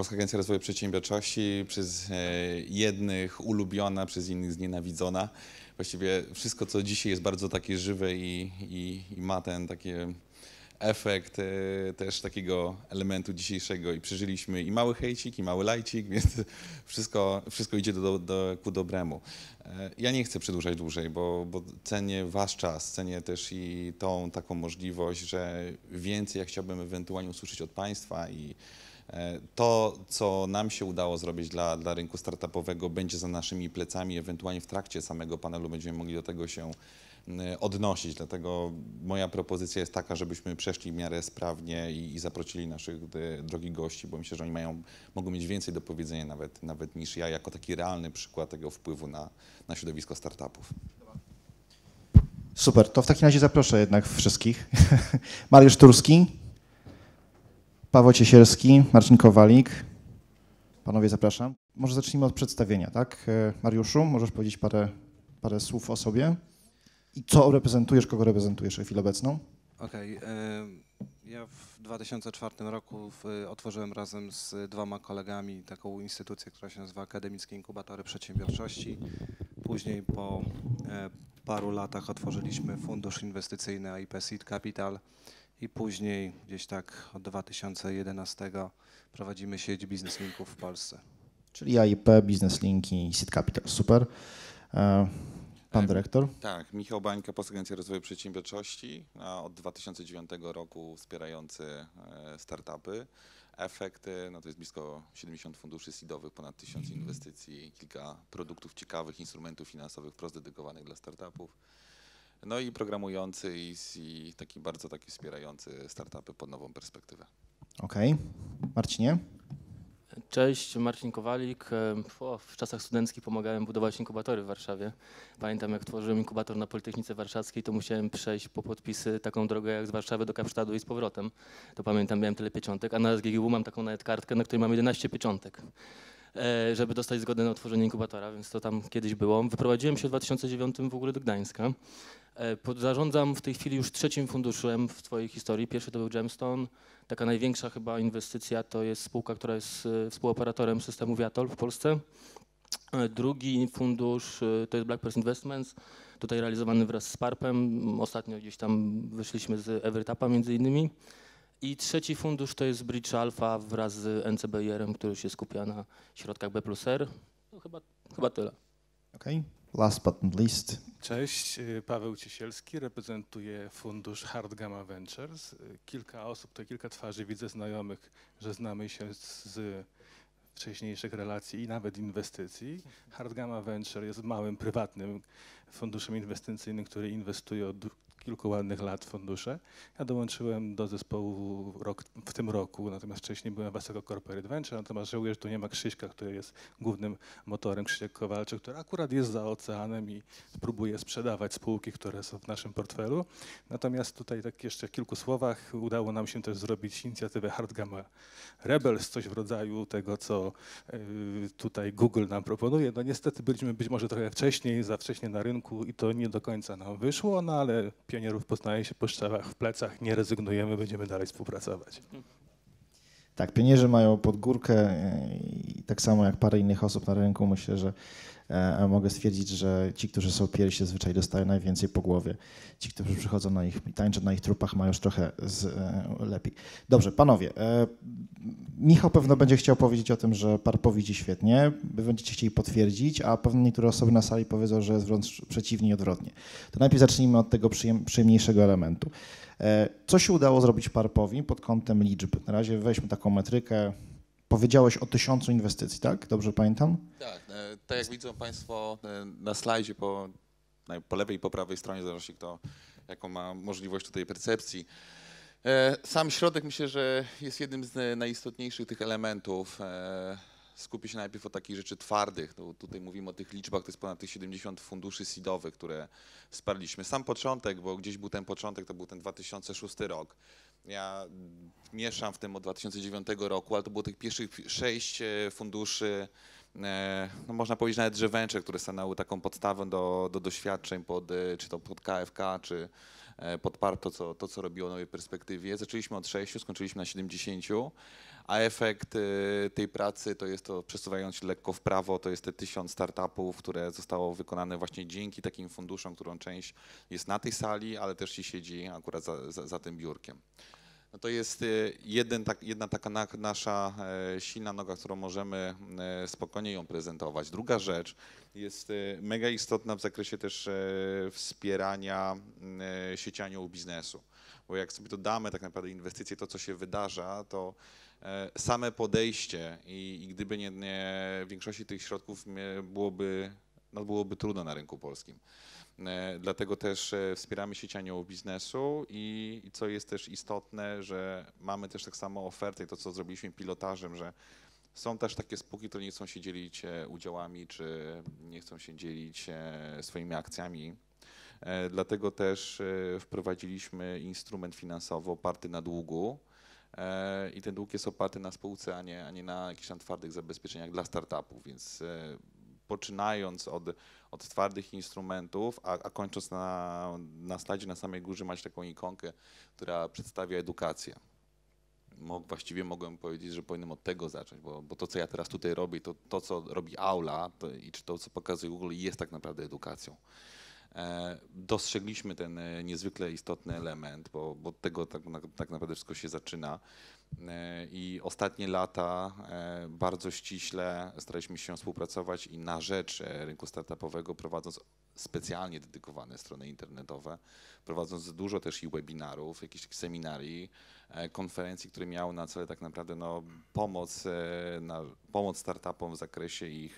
Polska Agencja Rozwoju Przedsiębiorczości, przez jednych ulubiona, przez innych znienawidzona. Właściwie wszystko, co dzisiaj jest bardzo takie żywe i ma ten taki efekt też takiego elementu dzisiejszego i przeżyliśmy i mały hejcik, i mały lajcik, więc wszystko idzie ku dobremu. Ja nie chcę przedłużać dłużej, bo cenię wasz czas, cenię też i tą taką możliwość, że więcej ja chciałbym ewentualnie usłyszeć od państwa i to, co nam się udało zrobić dla rynku startupowego, będzie za naszymi plecami, ewentualnie w trakcie samego panelu będziemy mogli do tego się odnosić. Dlatego moja propozycja jest taka, żebyśmy przeszli w miarę sprawnie i zaprosili naszych drogich gości, bo myślę, że oni mogą mieć więcej do powiedzenia nawet niż ja, jako taki realny przykład tego wpływu na środowisko startupów. Super, to w takim razie zaproszę jednak wszystkich. Mariusz Turski, Paweł Ciesielski, Marcin Kowalik. Panowie, zapraszam. Może zacznijmy od przedstawienia, tak? Mariuszu, możesz powiedzieć parę słów o sobie? I co reprezentujesz, kogo reprezentujesz na chwilę obecną? Okej. Ja w 2004 roku otworzyłem razem z 2 kolegami taką instytucję, która się nazywa Akademickie Inkubatory Przedsiębiorczości. Później po paru latach otworzyliśmy fundusz inwestycyjny AIP Seed Capital i później gdzieś tak od 2011 prowadzimy sieć Business Linków w Polsce. Czyli AIP, Business Linki i Seed Capital. Super. Pan dyrektor? Tak, Michał Bańka, Polska Agencja Rozwoju Przedsiębiorczości, od 2009 roku wspierający startupy. Efekty, no to jest blisko 70 funduszy seedowych, ponad 1000 inwestycji, kilka produktów ciekawych, instrumentów finansowych wprost dedykowanych dla startupów. No i programujący i bardzo wspierający startupy pod nową perspektywę. Okej. Marcinie? Cześć, Marcin Kowalik. W czasach studenckich pomagałem budować inkubatory w Warszawie. Pamiętam, jak tworzyłem inkubator na Politechnice Warszawskiej, to musiałem przejść po podpisy taką drogę jak z Warszawy do Kapsztadu i z powrotem. To pamiętam, miałem tyle pieczątek, a na SGGW mam taką nawet kartkę, na której mam 11 pieczątek, żeby dostać zgodę na otworzenie inkubatora, więc to tam kiedyś było. Wyprowadziłem się w 2009 w ogóle do Gdańska. Zarządzam w tej chwili już 3. funduszem w twojej historii. Pierwszy to był Gemstone. Taka największa chyba inwestycja to jest spółka, która jest współoperatorem systemu Viatol w Polsce. Drugi fundusz to jest Black Pearl Investments, tutaj realizowany wraz z Parpem. Ostatnio gdzieś tam wyszliśmy z Evertapa między innymi. I 3. fundusz to jest Bridge Alpha wraz z NCBIR-em, który się skupia na środkach B+R. No, chyba tyle. Okej. Last but not least. Cześć, Paweł Ciesielski, reprezentuję fundusz Hard Gamma Ventures. Kilka osób, to kilka twarzy, widzę znajomych, że znamy się z wcześniejszych relacji i nawet inwestycji. Hard Gamma Venture jest małym, prywatnym funduszem inwestycyjnym, który inwestuje od kilku ładnych lat w fundusze. Ja dołączyłem do zespołu w tym roku, natomiast wcześniej byłem w Asseco Corporate Venture, natomiast żałuję, że tu nie ma Krzyśka, który jest głównym motorem, Krzysiek Kowalczyk, który akurat jest za oceanem i próbuje sprzedawać spółki, które są w naszym portfelu. Natomiast tutaj tak jeszcze w kilku słowach udało nam się też zrobić inicjatywę Hard Gamma Rebels, coś w rodzaju tego, co tutaj Google nam proponuje. No niestety byliśmy być może trochę za wcześnie na rynku i to nie do końca nam wyszło, no ale pionierów poznaje się po strzałach w plecach, nie rezygnujemy, będziemy dalej współpracować. Tak, pionierzy mają pod górkę i tak samo jak parę innych osób na rynku, myślę, że mogę stwierdzić, że ci, którzy są pierwsi, zazwyczaj dostają najwięcej po głowie. Ci, którzy przychodzą na ich, tańczą na ich trupach, mają już trochę lepiej. Dobrze, panowie, Michał pewno będzie chciał powiedzieć o tym, że Parpo widzi świetnie, wy będziecie chcieli potwierdzić, a pewnie niektóre osoby na sali powiedzą, że jest wręcz przeciwnie i odwrotnie. To najpierw zacznijmy od tego przyjemniejszego elementu. Co się udało zrobić Parpowi pod kątem liczb? Na razie weźmy taką metrykę. Powiedziałeś o 1000 inwestycji, tak? Dobrze pamiętam? Tak jak widzą państwo na slajdzie po lewej i po prawej stronie, w zależności kto jaką ma możliwość tutaj percepcji. Sam środek myślę, że jest jednym z najistotniejszych tych elementów. Skupię się najpierw o takich rzeczy twardych. No, tutaj mówimy o tych liczbach, to jest ponad tych 70 funduszy seedowych, które wsparliśmy. Sam początek, bo gdzieś był ten początek, to był ten 2006 rok. Ja mieszam w tym od 2009 roku, ale to było tych pierwszych 6 funduszy, no można powiedzieć nawet, że venture, które stanowiły taką podstawę do doświadczeń czy to pod KFK, podparto to, co robiło Nowej Perspektywie. Zaczęliśmy od 6, skończyliśmy na 70, a efekt tej pracy to jest to, przesuwając się lekko w prawo, to jest te 1000 startupów, które zostało wykonane właśnie dzięki takim funduszom, którą część jest na tej sali, ale też i siedzi akurat za tym biurkiem. No to jest jedna taka nasza silna noga, którą możemy spokojnie ją prezentować. Druga rzecz jest mega istotna w zakresie też wspierania sieci aniołów biznesu. Bo jak sobie dodamy tak naprawdę inwestycje, to co się wydarza, to same podejście i gdyby nie większości tych środków byłoby trudno na rynku polskim. Dlatego też wspieramy sieć aniołów biznesu i co jest też istotne, że mamy też tak samo ofertę i to, co zrobiliśmy pilotażem, że są też takie spółki, które nie chcą się dzielić udziałami, czy nie chcą się dzielić swoimi akcjami. Dlatego też wprowadziliśmy instrument finansowy oparty na długu i ten dług jest oparty na spółce, a nie na jakichś tam twardych zabezpieczeniach dla startupów, więc poczynając od twardych instrumentów, a kończąc na slajdzie na samej górze macie taką ikonkę, która przedstawia edukację. Właściwie mogłem powiedzieć, że powinienem od tego zacząć, bo to, co ja teraz tutaj robię, to co robi Aula i czy to, co pokazuje Google, jest tak naprawdę edukacją. Dostrzegliśmy ten niezwykle istotny element, bo od tego tak naprawdę wszystko się zaczyna. I ostatnie lata bardzo ściśle staraliśmy się współpracować i na rzecz rynku startupowego, prowadząc specjalnie dedykowane strony internetowe, prowadząc dużo też i webinarów, jakichś seminarii, konferencji, które miały na celu tak naprawdę pomoc startupom w zakresie ich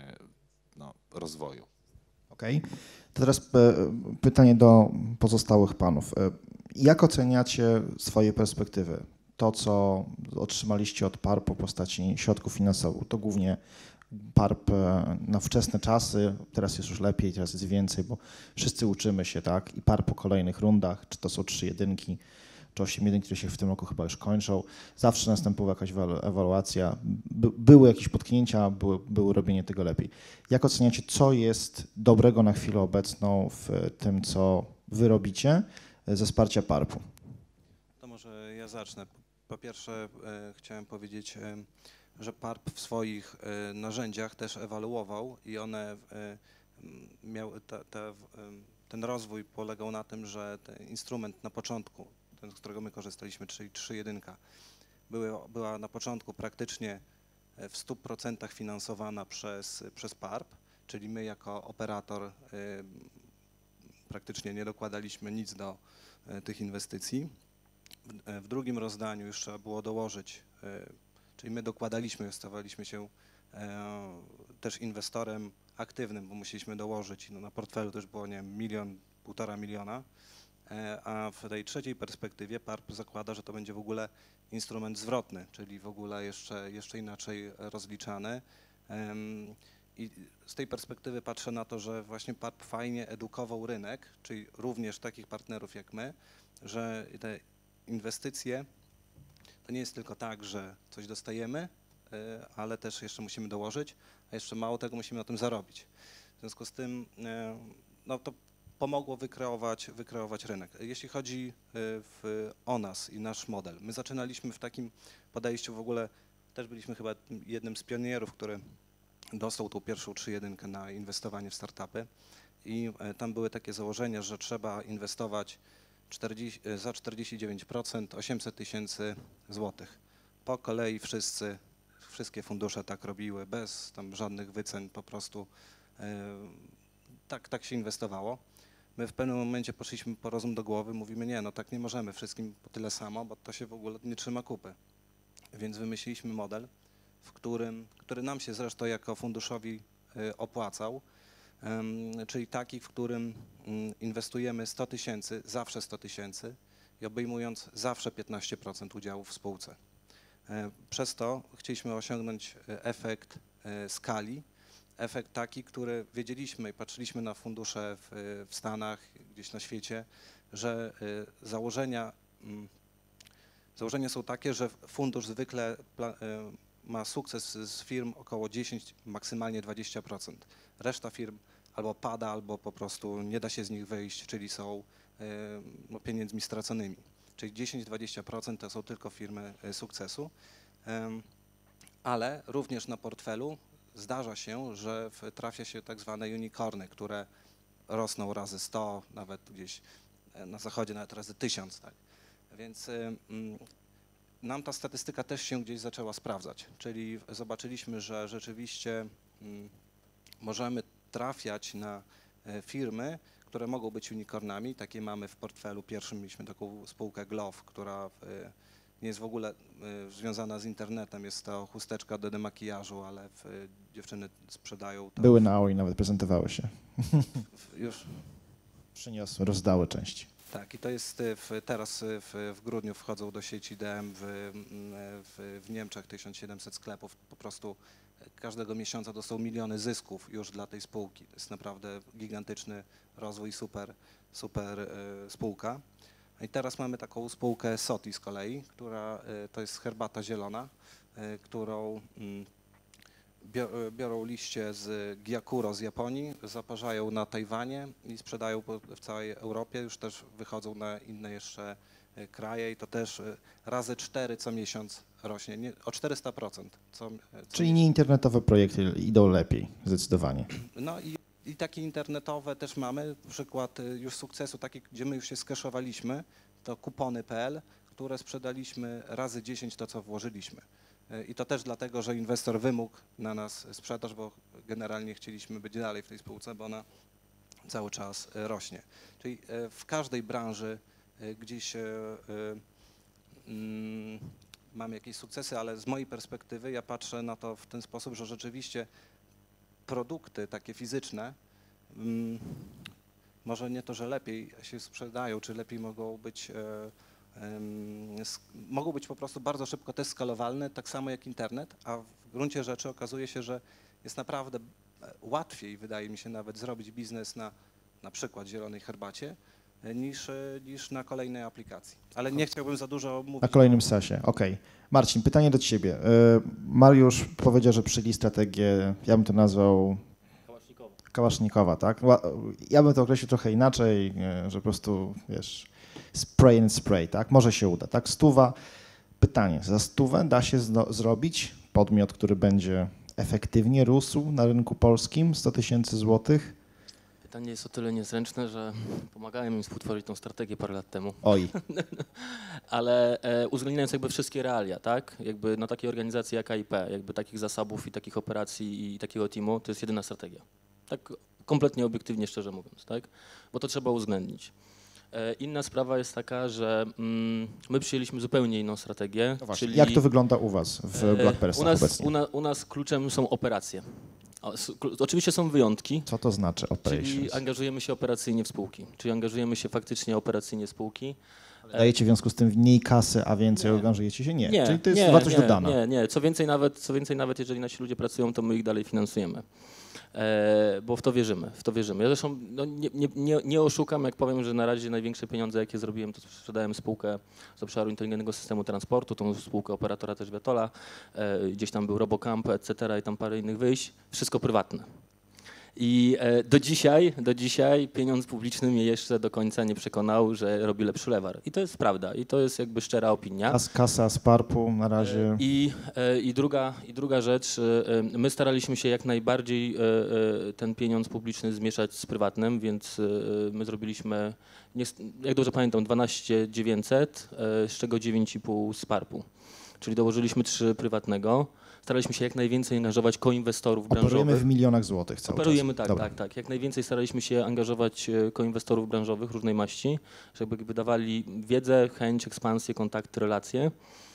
rozwoju. Okej. To teraz pytanie do pozostałych panów. Jak oceniacie swoje perspektywy? To, co otrzymaliście od PARP w postaci środków finansowych, to głównie PARP na wczesne czasy, teraz jest już lepiej, teraz jest więcej, bo wszyscy uczymy się, tak? I PARP po kolejnych rundach, czy to są 3 jedynki, czy 8 jedynki, które się w tym roku chyba już kończą. Zawsze następowała jakaś ewaluacja, były jakieś potknięcia, było robienie tego lepiej. Jak oceniacie, co jest dobrego na chwilę obecną w tym, co wy robicie ze wsparcia PARP-u? To może ja zacznę. Po pierwsze chciałem powiedzieć, że PARP w swoich narzędziach też ewaluował i one miały ten rozwój polegał na tym, że ten instrument na początku, ten, z którego my korzystaliśmy, czyli 3.1, była na początku praktycznie w 100% finansowana przez PARP, czyli my jako operator praktycznie nie dokładaliśmy nic do tych inwestycji. W drugim rozdaniu już trzeba było dołożyć, czyli my dokładaliśmy, stawaliśmy się też inwestorem aktywnym, bo musieliśmy dołożyć, na portfelu też było, nie wiem, 1–1,5 miliona, a w tej trzeciej perspektywie PARP zakłada, że to będzie w ogóle instrument zwrotny, czyli w ogóle jeszcze inaczej rozliczany. I z tej perspektywy patrzę na to, że właśnie PARP fajnie edukował rynek, czyli również takich partnerów jak my, że te inwestycje to nie jest tylko tak, że coś dostajemy, ale też jeszcze musimy dołożyć, a jeszcze mało tego musimy na tym zarobić. W związku z tym to pomogło wykreować rynek. Jeśli chodzi o nas i nasz model, my zaczynaliśmy w takim podejściu, w ogóle też byliśmy chyba jednym z pionierów, który dostał tą pierwszą 3.1 na inwestowanie w startupy i tam były takie założenia, że trzeba inwestować za 49% 800 000 złotych. Po kolei wszystkie fundusze tak robiły, bez tam żadnych wycen, po prostu tak się inwestowało. My w pewnym momencie poszliśmy po rozum do głowy, mówimy nie, tak nie możemy wszystkim po tyle samo, bo to się w ogóle nie trzyma kupy. Więc wymyśliliśmy model, który nam się zresztą jako funduszowi opłacał, czyli taki, w którym inwestujemy 100 000, zawsze 100 000 i obejmując zawsze 15% udziału w spółce. Przez to chcieliśmy osiągnąć efekt skali, efekt taki, który wiedzieliśmy i patrzyliśmy na fundusze w Stanach, gdzieś na świecie, że założenia są takie, że fundusz zwykle ma sukces z firm około 10, maksymalnie 20%. Reszta firm albo pada, albo po prostu nie da się z nich wyjść, czyli są no, pieniędzmi straconymi. Czyli 10-20% to są tylko firmy sukcesu, ale również na portfelu zdarza się, że trafia się tak zwane unicorny, które rosną razy 100, nawet gdzieś na zachodzie nawet razy 1000. Tak? Więc nam ta statystyka też się gdzieś zaczęła sprawdzać, czyli zobaczyliśmy, że rzeczywiście możemy trafiać na firmy, które mogą być unicornami. Takie mamy w portfelu. Pierwszym mieliśmy taką spółkę Glove, która nie jest w ogóle związana z internetem. Jest to chusteczka do demakijażu, ale dziewczyny sprzedają to. Były na AOI, nawet prezentowały się. Już. Przyniosły, rozdały części. Tak, i to jest teraz w grudniu wchodzą do sieci DM w Niemczech 1700 sklepów. Po prostu każdego miesiąca to są miliony zysków już dla tej spółki. To jest naprawdę gigantyczny rozwój, super spółka. I teraz mamy taką spółkę Soti z kolei, która to jest herbata zielona, którą biorą liście z Gyakuro z Japonii, zaparzają na Tajwanie i sprzedają w całej Europie. Już też wychodzą na inne jeszcze kraje i to też razy 4 co miesiąc rośnie, o 400%. Czyli nie internetowe projekty idą lepiej, zdecydowanie. No i takie internetowe też mamy, przykład już sukcesu, taki, gdzie my już się skeszowaliśmy, to kupony.pl, które sprzedaliśmy razy 10 to, co włożyliśmy. I to też dlatego, że inwestor wymógł na nas sprzedaż, bo generalnie chcieliśmy być dalej w tej spółce, bo ona cały czas rośnie. Czyli w każdej branży gdzieś mamy jakieś sukcesy, ale z mojej perspektywy ja patrzę na to w ten sposób, że rzeczywiście produkty takie fizyczne może nie to, że lepiej się sprzedają, czy lepiej mogą być po prostu bardzo szybko też skalowalne, tak samo jak internet, a w gruncie rzeczy okazuje się, że jest naprawdę łatwiej, wydaje mi się, nawet zrobić biznes na przykład zielonej herbacie, niż na kolejnej aplikacji. Ale nie chciałbym za dużo mówić. Na kolejnym SaaS-ie, okej. Marcin, pytanie do ciebie. Mariusz powiedział, że przyjęli strategię, ja bym to nazwał kałasznikowa, tak? Ja bym to określił trochę inaczej, że po prostu, wiesz, spray and spray, tak? Może się uda, tak? 100. Pytanie, za 100 da się zrobić podmiot, który będzie efektywnie rósł na rynku polskim, 100 000 złotych? Pytanie jest o tyle niezręczne, że pomagałem im współtworzyć tą strategię parę lat temu. Oj. Ale uwzględniając jakby wszystkie realia, tak? Jakby no takiej organizacji jak AIP, jakby takich zasobów i takich operacji i takiego teamu, to jest jedyna strategia. Tak kompletnie obiektywnie, szczerze mówiąc, tak? Bo to trzeba uwzględnić. Inna sprawa jest taka, że my przyjęliśmy zupełnie inną strategię. No czyli jak to wygląda u was w Black Persach obecnie? U nas kluczem są operacje. Oczywiście są wyjątki. Co to znaczy operations? Czyli angażujemy się operacyjnie w spółki. Czyli angażujemy się faktycznie operacyjnie w spółki. Dajecie w związku z tym mniej kasy, a więcej angażujecie się? Nie. Czyli to jest wartość dodana. Nie. Co więcej, nawet jeżeli nasi ludzie pracują, to my ich dalej finansujemy. Bo w to wierzymy. Ja zresztą no, nie oszukam, jak powiem, że na razie największe pieniądze, jakie zrobiłem, to sprzedałem spółkę z obszaru inteligentnego systemu transportu, tą spółkę operatora też Viatola, gdzieś tam był Robocamp, etc. i tam parę innych wyjść, wszystko prywatne. I do dzisiaj pieniądz publiczny mnie jeszcze do końca nie przekonał, że robi lepszy lewar. I to jest prawda. I to jest jakby szczera opinia. Kasa z PARP-u na razie. I druga rzecz, my staraliśmy się jak najbardziej ten pieniądz publiczny zmieszać z prywatnym, więc my zrobiliśmy, jak dobrze pamiętam, 12 900, z czego 9,5 z PARP-u. Czyli dołożyliśmy 3 prywatnego. Staraliśmy się jak najwięcej angażować koinwestorów branżowych. Operujemy w milionach złotych cały Operujemy, czas. tak. Jak najwięcej staraliśmy się angażować koinwestorów branżowych różnej maści, żeby wydawali wiedzę, chęć, ekspansję, kontakty, relacje.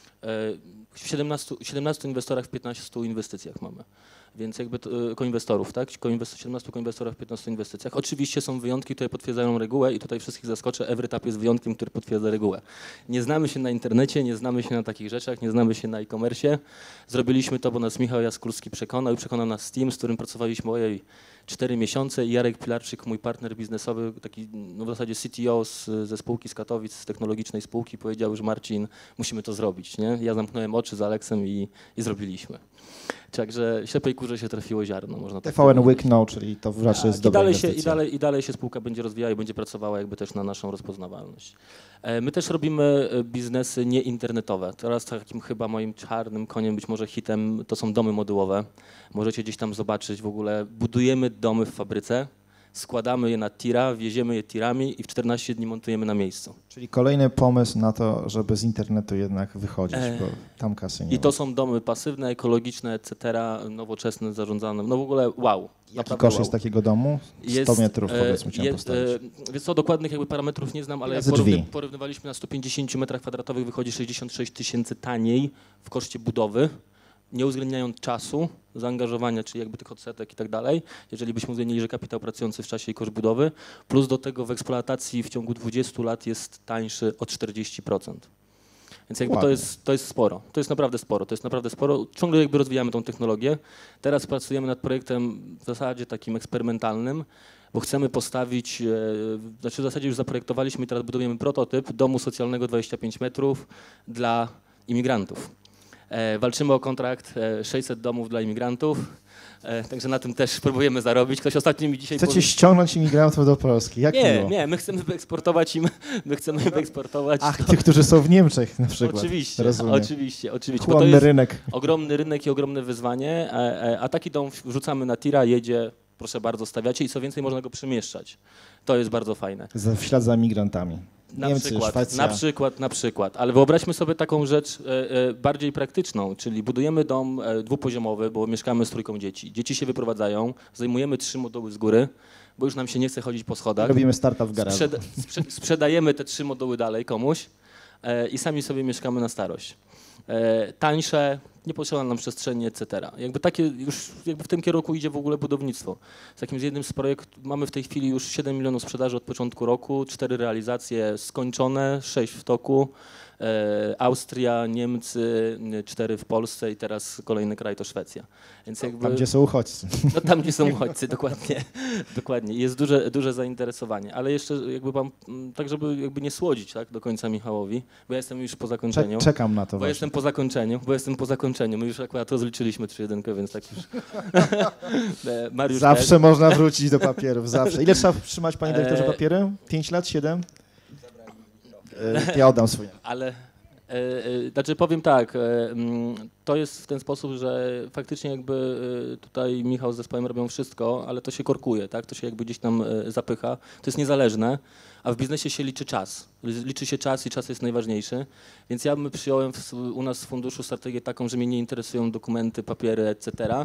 W 17 inwestorach w 15 inwestycjach mamy. Więc jakby koinwestorów, tak? 17 koinwestorów w 15 inwestycjach. Oczywiście są wyjątki, które potwierdzają regułę i tutaj wszystkich zaskoczę, EveryTap jest wyjątkiem, który potwierdza regułę. Nie znamy się na internecie, nie znamy się na takich rzeczach, nie znamy się na e-commerce. Zrobiliśmy to, bo nas Michał Jaskulski przekonał nas Steam, z którym pracowaliśmy 4 miesiące i Jarek Pilarczyk, mój partner biznesowy, taki no w zasadzie CTO ze spółki z Katowic, z technologicznej spółki, powiedział, że Marcin, musimy to zrobić, nie? Ja zamknąłem oczy z Aleksem i zrobiliśmy. Także ślepej kurze się trafiło ziarno, można tak TVN powiedzieć. łyknął, czyli to raczej jest I dobra dalej, się, inwestycja. i dalej się spółka będzie rozwijała i będzie pracowała jakby też na naszą rozpoznawalność. My też robimy biznesy nieinternetowe. Teraz takim chyba moim czarnym koniem, być może hitem, to są domy modułowe. Możecie gdzieś tam zobaczyć w ogóle. Budujemy domy w fabryce, składamy je na tira, wieziemy je tirami i w 14 dni montujemy na miejscu. Czyli kolejny pomysł na to, żeby z internetu jednak wychodzić, bo tam kasy nie I ma. to są domy pasywne, ekologiczne, etc., nowoczesne, zarządzane. No w ogóle wow. Jaki naprawdę koszt wow. jest takiego domu? 100 metrów powiedzmy chciałem postawić. Wiesz co, dokładnych jakby parametrów nie znam, ale jak Razy drzwi. porównywaliśmy na 150 metrach kwadratowych, wychodzi 66 tysięcy taniej w koszcie budowy, nie uwzględniając czasu, zaangażowania, czyli jakby tych odsetek i tak dalej, jeżeli byśmy uwzględnili, że kapitał pracujący w czasie i koszt budowy, plus do tego w eksploatacji w ciągu 20 lat jest tańszy o 40%. Więc jakby to jest sporo, to jest naprawdę sporo. Ciągle jakby rozwijamy tą technologię. Teraz pracujemy nad projektem w zasadzie takim eksperymentalnym, bo chcemy postawić, znaczy w zasadzie już zaprojektowaliśmy i teraz budujemy prototyp domu socjalnego 25 metrów dla imigrantów. Walczymy o kontrakt 600 domów dla imigrantów, także na tym też próbujemy zarobić. Ktoś ostatnio mi dzisiaj Chcecie ściągnąć imigrantów do Polski? Jak miło. Nie, my chcemy wyeksportować im, Ach, tych, którzy są w Niemczech na przykład. Oczywiście, Rozumiem. oczywiście. Bo to Chłonny jest rynek. ogromny rynek i ogromne wyzwanie, a taki dom wrzucamy na tira, jedzie, proszę bardzo, stawiacie i co więcej można go przemieszczać. To jest bardzo fajne. W ślad za migrantami. Niemcy, Szwecja. Na przykład, ale wyobraźmy sobie taką rzecz bardziej praktyczną, czyli budujemy dom dwupoziomowy, bo mieszkamy z trójką dzieci. Dzieci się wyprowadzają, zajmujemy 3 moduły z góry, bo już nam się nie chce chodzić po schodach. Robimy startup w garażu. Sprzedajemy te 3 moduły dalej komuś i sami sobie mieszkamy na starość. Tańsze, nie potrzeba nam przestrzeni, etc. Jakby takie już jakby w tym kierunku idzie w ogóle budownictwo. Z jednym z projektów mamy w tej chwili już 7 milionów sprzedaży od początku roku, 4 realizacje skończone, 6 w toku. Austria, Niemcy, 4 w Polsce i teraz kolejny kraj to Szwecja. Więc jakby, Tam, gdzie są uchodźcy. no, tam, gdzie są uchodźcy, dokładnie. Jest duże zainteresowanie, ale jeszcze jakby mam, tak żeby jakby nie słodzić tak, do końca Michałowi, bo ja jestem już po zakończeniu. Czekam na to Bo właśnie. jestem po zakończeniu. My już akurat rozliczyliśmy 3-1, więc tak już. Mariusz Zawsze też. można wrócić do papierów, zawsze. Ile trzeba trzymać, panie dyrektorze, papiery? 5 lat, 7? Ja oddam swoje. Ale znaczy powiem tak, to jest w ten sposób, że faktycznie jakby tutaj Michał z zespołem robią wszystko, ale to się korkuje, tak? To się jakby gdzieś tam zapycha. To jest niezależne, a w biznesie się liczy czas. Liczy się czas i czas jest najważniejszy. Więc ja bym przyjąłem u nas w funduszu strategię taką, że mnie nie interesują dokumenty, papiery, etc.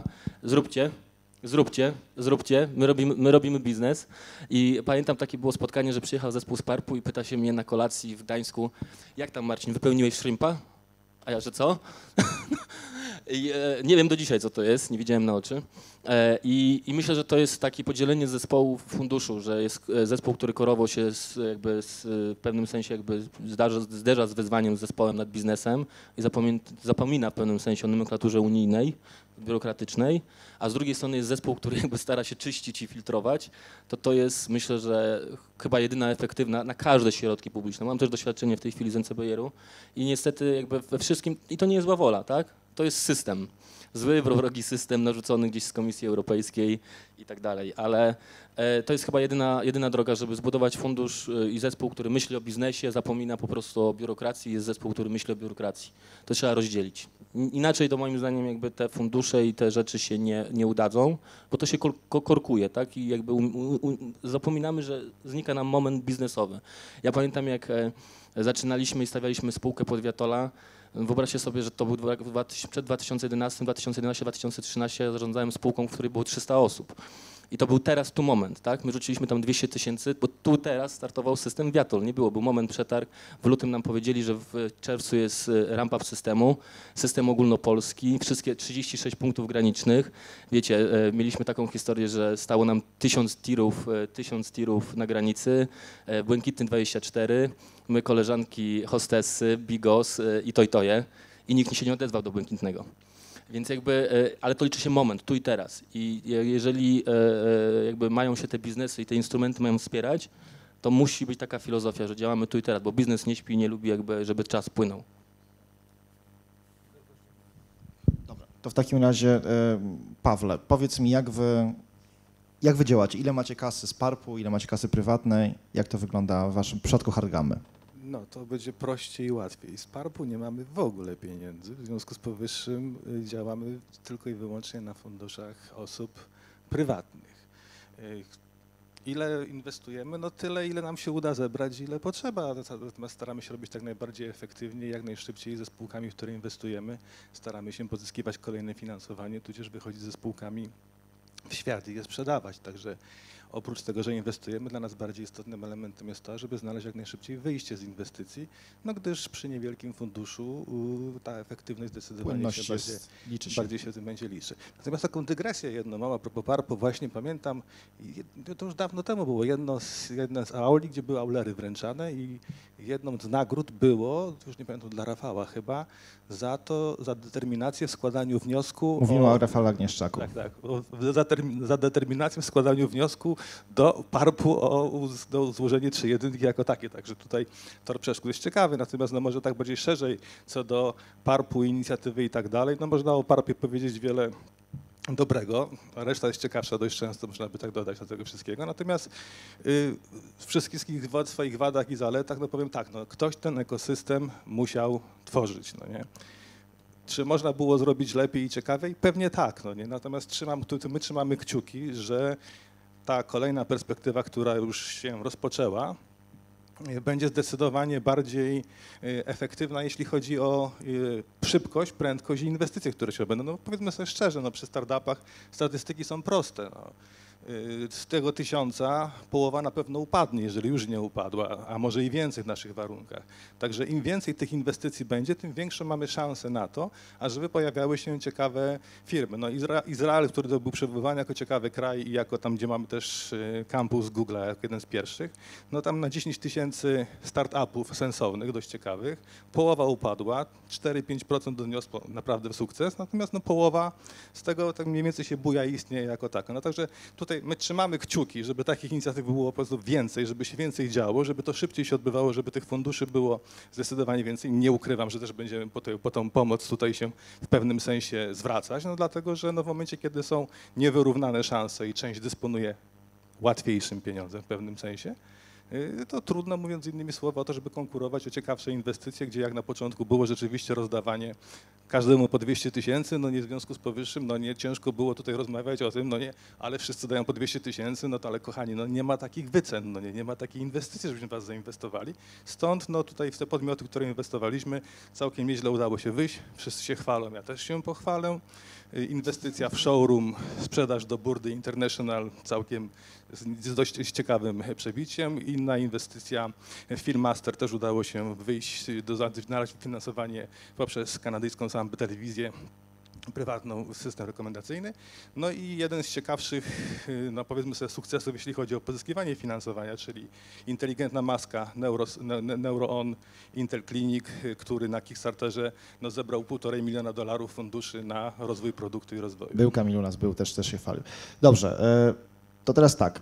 Zróbcie, my robimy biznes. I pamiętam takie było spotkanie, że przyjechał zespół z Parpu i pyta się mnie na kolacji w Gdańsku, jak tam Marcin, wypełniłeś shrimpa? A ja, że co? I, nie wiem do dzisiaj, co to jest, nie widziałem na oczy. I myślę, że to jest takie podzielenie zespołu funduszu, że jest zespół, który korowo się w pewnym sensie jakby zderza z wyzwaniem z zespołem nad biznesem i zapomina w pewnym sensie o nomenklaturze unijnej, biurokratycznej, a z drugiej strony jest zespół, który jakby stara się czyścić i filtrować, to jest, myślę, że chyba jedyna efektywna na każde środki publiczne. Mam też doświadczenie w tej chwili z NCBR-u i niestety jakby we wszystkim, i to nie jest zła wola, tak? To jest system. Zły, wrogi system narzucony gdzieś z Komisji Europejskiej i tak dalej, ale to jest chyba jedyna droga, żeby zbudować fundusz i zespół, który myśli o biznesie, zapomina po prostu o biurokracji, jest zespół, który myśli o biurokracji. To trzeba rozdzielić. Inaczej to moim zdaniem jakby te fundusze i te rzeczy się nie udadzą, bo to się korkuje, tak? I jakby zapominamy, że znika nam moment biznesowy. Ja pamiętam, jak zaczynaliśmy i stawialiśmy spółkę pod Viatola. Wyobraźcie sobie, że to był przed 2011, 2013 zarządzałem spółką, w której było 300 osób. I to był teraz tu moment, tak? My rzuciliśmy tam 200 000, bo tu teraz startował system Viatol. Nie było, był moment przetarg. W lutym nam powiedzieli, że w czerwcu jest ramp-up system ogólnopolski, wszystkie 36 punktów granicznych. Wiecie, mieliśmy taką historię, że stało nam 1000 tirów na granicy, Błękitny 24, my koleżanki hostessy, bigos i toje i nikt się nie odezwał do Błękitnego. Więc jakby, ale to liczy się moment, tu i teraz. I jeżeli jakby mają się te biznesy i te instrumenty mają wspierać, to musi być taka filozofia, że działamy tu i teraz, bo biznes nie śpi i nie lubi jakby, żeby czas płynął. To w takim razie, Pawle, powiedz mi, jak wy działacie? Ile macie kasy z PARP-u, ile macie kasy prywatnej? Jak to wygląda w waszym przypadku Hardgamy? No to będzie prościej i łatwiej. Z PARP-u nie mamy w ogóle pieniędzy, w związku z powyższym działamy tylko i wyłącznie na funduszach osób prywatnych. Ile inwestujemy? No tyle, ile nam się uda zebrać, ile potrzeba. Natomiast staramy się robić tak najbardziej efektywnie, jak najszybciej ze spółkami, w które inwestujemy. Staramy się pozyskiwać kolejne finansowanie, tudzież wychodzić ze spółkami w świat i je sprzedawać. Także oprócz tego, że inwestujemy, dla nas bardziej istotnym elementem jest to, żeby znaleźć jak najszybciej wyjście z inwestycji, no gdyż przy niewielkim funduszu ta efektywność zdecydowanie Płynność się liczy się. bardziej się tym będzie liczy. Natomiast taką dygresję jedną mam a propos PARP-u, właśnie pamiętam, to już dawno temu było, jedna z auli, gdzie były aulery wręczane i jedną z nagród było, już nie pamiętam, dla Rafała chyba, za determinację w składaniu wniosku. Mówimy o Rafale Agnieszczaku. Tak, za determinację w składaniu wniosku do PARP-u do złożenie 3.1 jako takie. Także tutaj tor przeszkód jest ciekawy, natomiast no może tak bardziej szerzej co do PARP-u, inicjatywy i tak dalej, no można o PARP-ie powiedzieć wiele dobrego, a reszta jest ciekawsza dość często, można by tak dodać do tego wszystkiego. Natomiast w wszystkich swoich wadach i zaletach, no powiem tak, no ktoś ten ekosystem musiał tworzyć, no nie? Czy można było zrobić lepiej i ciekawiej? Pewnie tak, no nie? Natomiast my trzymamy kciuki, że ta kolejna perspektywa, która już się rozpoczęła, będzie zdecydowanie bardziej efektywna, jeśli chodzi o szybkość, prędkość i inwestycje, które się odbędą. No powiedzmy sobie szczerze, no przy startupach statystyki są proste. No. Z tego 1000 połowa na pewno upadnie, jeżeli już nie upadła, a może i więcej w naszych warunkach. Także im więcej tych inwestycji będzie, tym większą mamy szansę na to, ażeby pojawiały się ciekawe firmy. No Izrael, który był przebywany jako ciekawy kraj i jako tam, gdzie mamy też kampus Google'a jako jeden z pierwszych, no tam na 10 000 startupów sensownych, dość ciekawych, połowa upadła, 4-5% doniosło naprawdę sukces, natomiast no połowa z tego tak mniej więcej się buja i istnieje jako taka. No także tutaj my trzymamy kciuki, żeby takich inicjatyw było po prostu więcej, żeby się więcej działo, żeby to szybciej się odbywało, żeby tych funduszy było zdecydowanie więcej. Nie ukrywam, że też będziemy po tą pomoc tutaj się w pewnym sensie zwracać, no dlatego, że no w momencie, kiedy są niewyrównane szanse i część dysponuje łatwiejszym pieniądzem w pewnym sensie, to trudno, mówiąc innymi słowy, o to, żeby konkurować o ciekawsze inwestycje, gdzie jak na początku było rzeczywiście rozdawanie każdemu po 200 000, no nie w związku z powyższym, no nie ciężko było tutaj rozmawiać o tym, no nie, ale wszyscy dają po 200 000, no to ale kochani, no nie ma takich wycen, no nie ma takiej inwestycji, żebyśmy was zainwestowali. Stąd no tutaj w te podmioty, które inwestowaliśmy, całkiem nieźle udało się wyjść, wszyscy się chwalą, ja też się pochwalę. Inwestycja w showroom, sprzedaż do Burdy International całkiem z dość ciekawym przebiciem. Inna inwestycja w Filmmaster też udało się wyjść, znaleźć finansowanie poprzez kanadyjską Sambę telewizję prywatną, system rekomendacyjny. No i jeden z ciekawszych, no powiedzmy sobie, sukcesów, jeśli chodzi o pozyskiwanie finansowania, czyli inteligentna maska NeuroOn Intel Clinic, który na Kickstarterze no, zebrał $1,5 miliona funduszy na rozwój produktu i rozwoju. Był Kamil u nas, był, też się chwalił. Dobrze, to teraz tak.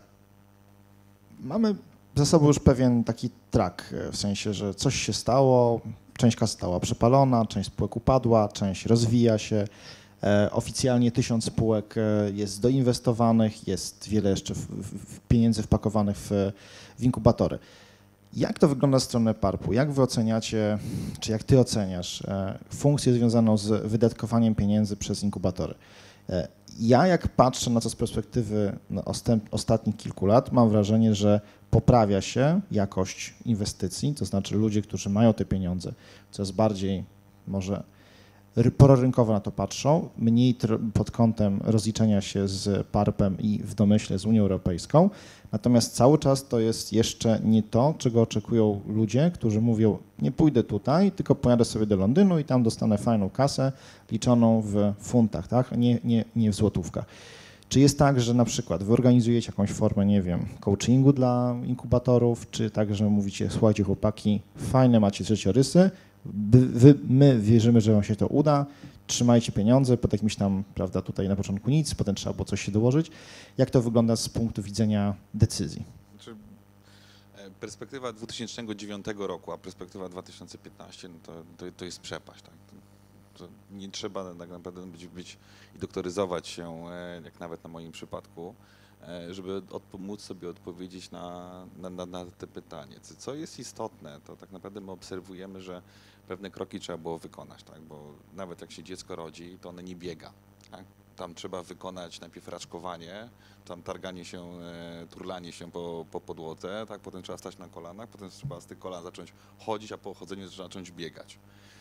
Mamy za sobą już pewien taki track, w sensie, że coś się stało, część kasy została przepalona, część spółek upadła, część rozwija się. Oficjalnie 1000 spółek jest doinwestowanych, jest wiele jeszcze pieniędzy wpakowanych w inkubatory. Jak to wygląda z strony PARP-u? Jak wy oceniacie, czy jak ty oceniasz funkcję związaną z wydatkowaniem pieniędzy przez inkubatory? Ja jak patrzę na to z perspektywy ostatnich kilku lat, mam wrażenie, że poprawia się jakość inwestycji, to znaczy ludzie, którzy mają te pieniądze, coraz bardziej może pororynkowo na to patrzą, mniej pod kątem rozliczenia się z PARP-em i w domyśle z Unią Europejską, natomiast cały czas to jest jeszcze nie to, czego oczekują ludzie, którzy mówią, nie pójdę tutaj, tylko pojadę sobie do Londynu i tam dostanę fajną kasę liczoną w funtach, tak? Nie w złotówkach. Czy jest tak, że na przykład wy organizujecie jakąś formę, nie wiem, coachingu dla inkubatorów, czy tak, że mówicie, słuchajcie chłopaki, fajne macie życiorysy, my wierzymy, że wam się to uda, trzymajcie pieniądze, pod jakimś tam, prawda, tutaj na początku nic, potem trzeba było coś się dołożyć. Jak to wygląda z punktu widzenia decyzji? Znaczy, perspektywa 2009 roku, a perspektywa 2015, no to jest przepaść. Tak? To nie trzeba tak naprawdę być i doktoryzować się, jak nawet na moim przypadku, żeby móc sobie odpowiedzieć na te pytanie. Co jest istotne, to tak naprawdę my obserwujemy, że pewne kroki trzeba było wykonać, tak? Bo nawet jak się dziecko rodzi, to ono nie biega. Tak? Tam trzeba wykonać najpierw raczkowanie, tam targanie się, turlanie się po podłodze, tak? Potem trzeba stać na kolanach, potem trzeba z tych kolan zacząć chodzić, a po chodzeniu trzeba zacząć biegać.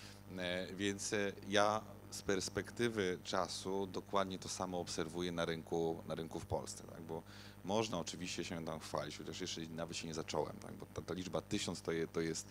Więc ja z perspektywy czasu dokładnie to samo obserwuję na rynku w Polsce, tak? Bo można oczywiście się tam chwalić, chociaż jeszcze nawet się nie zacząłem, tak? Bo ta liczba 1000 to jest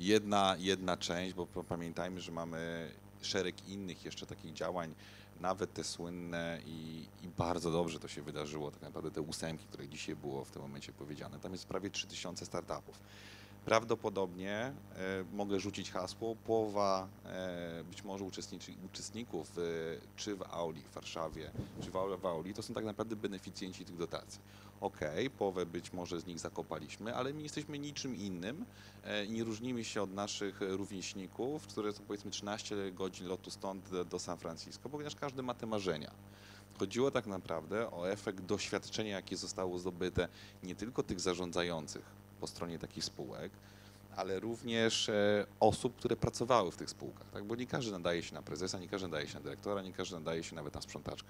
jedna część, bo pamiętajmy, że mamy szereg innych jeszcze takich działań, nawet te słynne i bardzo dobrze to się wydarzyło, tak naprawdę te 8, które dzisiaj było w tym momencie powiedziane. Tam jest prawie 3000 startupów. Prawdopodobnie mogę rzucić hasło, połowa być może uczestników czy w Auli w Warszawie, czy w Auli, to są tak naprawdę beneficjenci tych dotacji. Okej, połowę być może z nich zakopaliśmy, ale my nie jesteśmy niczym innym, nie różnimy się od naszych rówieśników, które są powiedzmy 13 godzin lotu stąd do San Francisco, ponieważ każdy ma te marzenia. Chodziło tak naprawdę o efekt doświadczenia, jakie zostało zdobyte nie tylko tych zarządzających po stronie takich spółek, ale również osób, które pracowały w tych spółkach, tak? Bo nie każdy nadaje się na prezesa, nie każdy nadaje się na dyrektora, nie każdy nadaje się nawet na sprzątaczkę.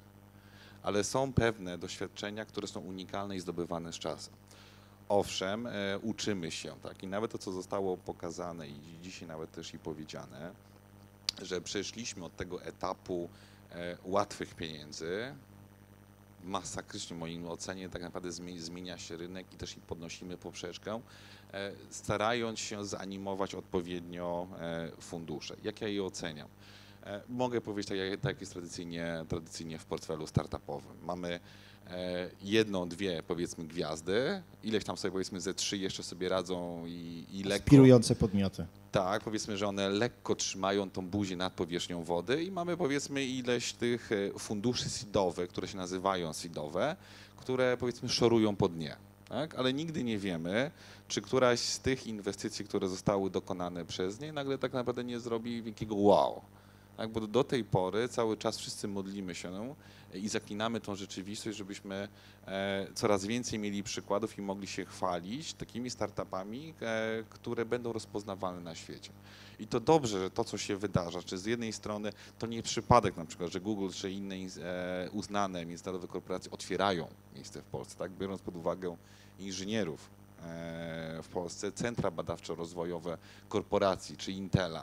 Ale są pewne doświadczenia, które są unikalne i zdobywane z czasem. Owszem, uczymy się, tak? I nawet to, co zostało pokazane i dzisiaj nawet też i powiedziane, że przeszliśmy od tego etapu łatwych pieniędzy, masakrycznie w moim ocenie tak naprawdę zmienia się rynek i też i podnosimy poprzeczkę, starając się zanimować odpowiednio fundusze. Jak ja je oceniam? Mogę powiedzieć, tak jest tradycyjnie w portfelu startupowym. Mamy jedną, dwie powiedzmy gwiazdy, ileś tam sobie powiedzmy ze 3 jeszcze sobie radzą i lekko... Aspirujące podmioty. Tak, powiedzmy, że one lekko trzymają tą buzię nad powierzchnią wody i mamy powiedzmy ileś tych funduszy seedowych, które się nazywają seedowe, które powiedzmy szorują po dnie. Tak? Ale nigdy nie wiemy, czy któraś z tych inwestycji, które zostały dokonane przez nie, nagle tak naprawdę nie zrobi wielkiego wow. Tak? Bo do tej pory cały czas wszyscy modlimy się i zaklinamy tą rzeczywistość, żebyśmy coraz więcej mieli przykładów i mogli się chwalić takimi startupami, które będą rozpoznawalne na świecie. I to dobrze, że to, co się wydarza, czy z jednej strony to nie przypadek na przykład, że Google czy inne uznane międzynarodowe korporacje otwierają miejsce w Polsce, tak? Biorąc pod uwagę inżynierów w Polsce, centra badawczo-rozwojowe korporacji czy Intela,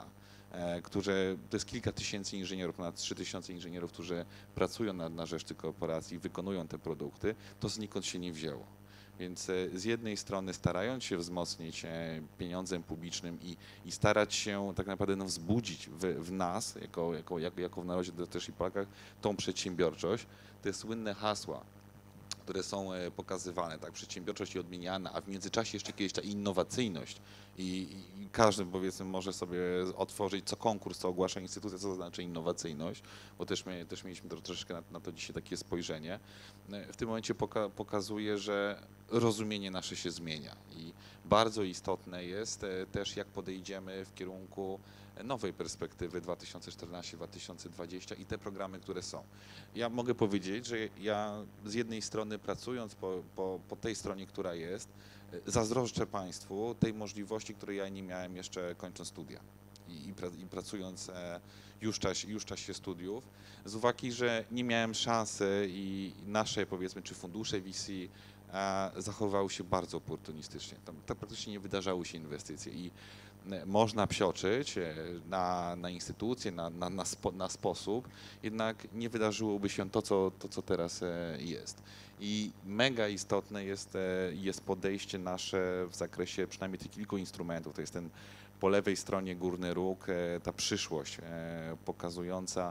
to jest kilka tysięcy inżynierów, ponad 3000 inżynierów, którzy pracują na rzecz tych korporacji i wykonują te produkty, to znikąd się nie wzięło. Więc z jednej strony starając się wzmocnić pieniądzem publicznym i starać się tak naprawdę wzbudzić w nas, jako w narodzie też i Polakach, tą przedsiębiorczość, te słynne hasła, które są pokazywane, tak, przedsiębiorczość i odmieniana, a w międzyczasie jeszcze kiedyś ta innowacyjność i każdy powiedzmy może sobie otworzyć co konkurs, co ogłasza instytucja, co to znaczy innowacyjność, bo też mieliśmy troszeczkę na to dzisiaj takie spojrzenie. W tym momencie pokazuje, że rozumienie nasze się zmienia i bardzo istotne jest też jak podejdziemy w kierunku nowej perspektywy 2014-2020 i te programy, które są. Ja mogę powiedzieć, że ja z jednej strony pracując po tej stronie, która jest, zazdroszczę Państwu tej możliwości, której ja nie miałem jeszcze kończąc studia i pracując już w czasie studiów, z uwagi, że nie miałem szansy i nasze powiedzmy, czy fundusze VC zachowywały się bardzo oportunistycznie. Tam praktycznie nie wydarzały się inwestycje i można psioczyć na instytucje, na sposób, jednak nie wydarzyłoby się to, co teraz jest. I mega istotne jest podejście nasze w zakresie przynajmniej tych kilku instrumentów. To jest ten po lewej stronie górny róg, ta przyszłość pokazująca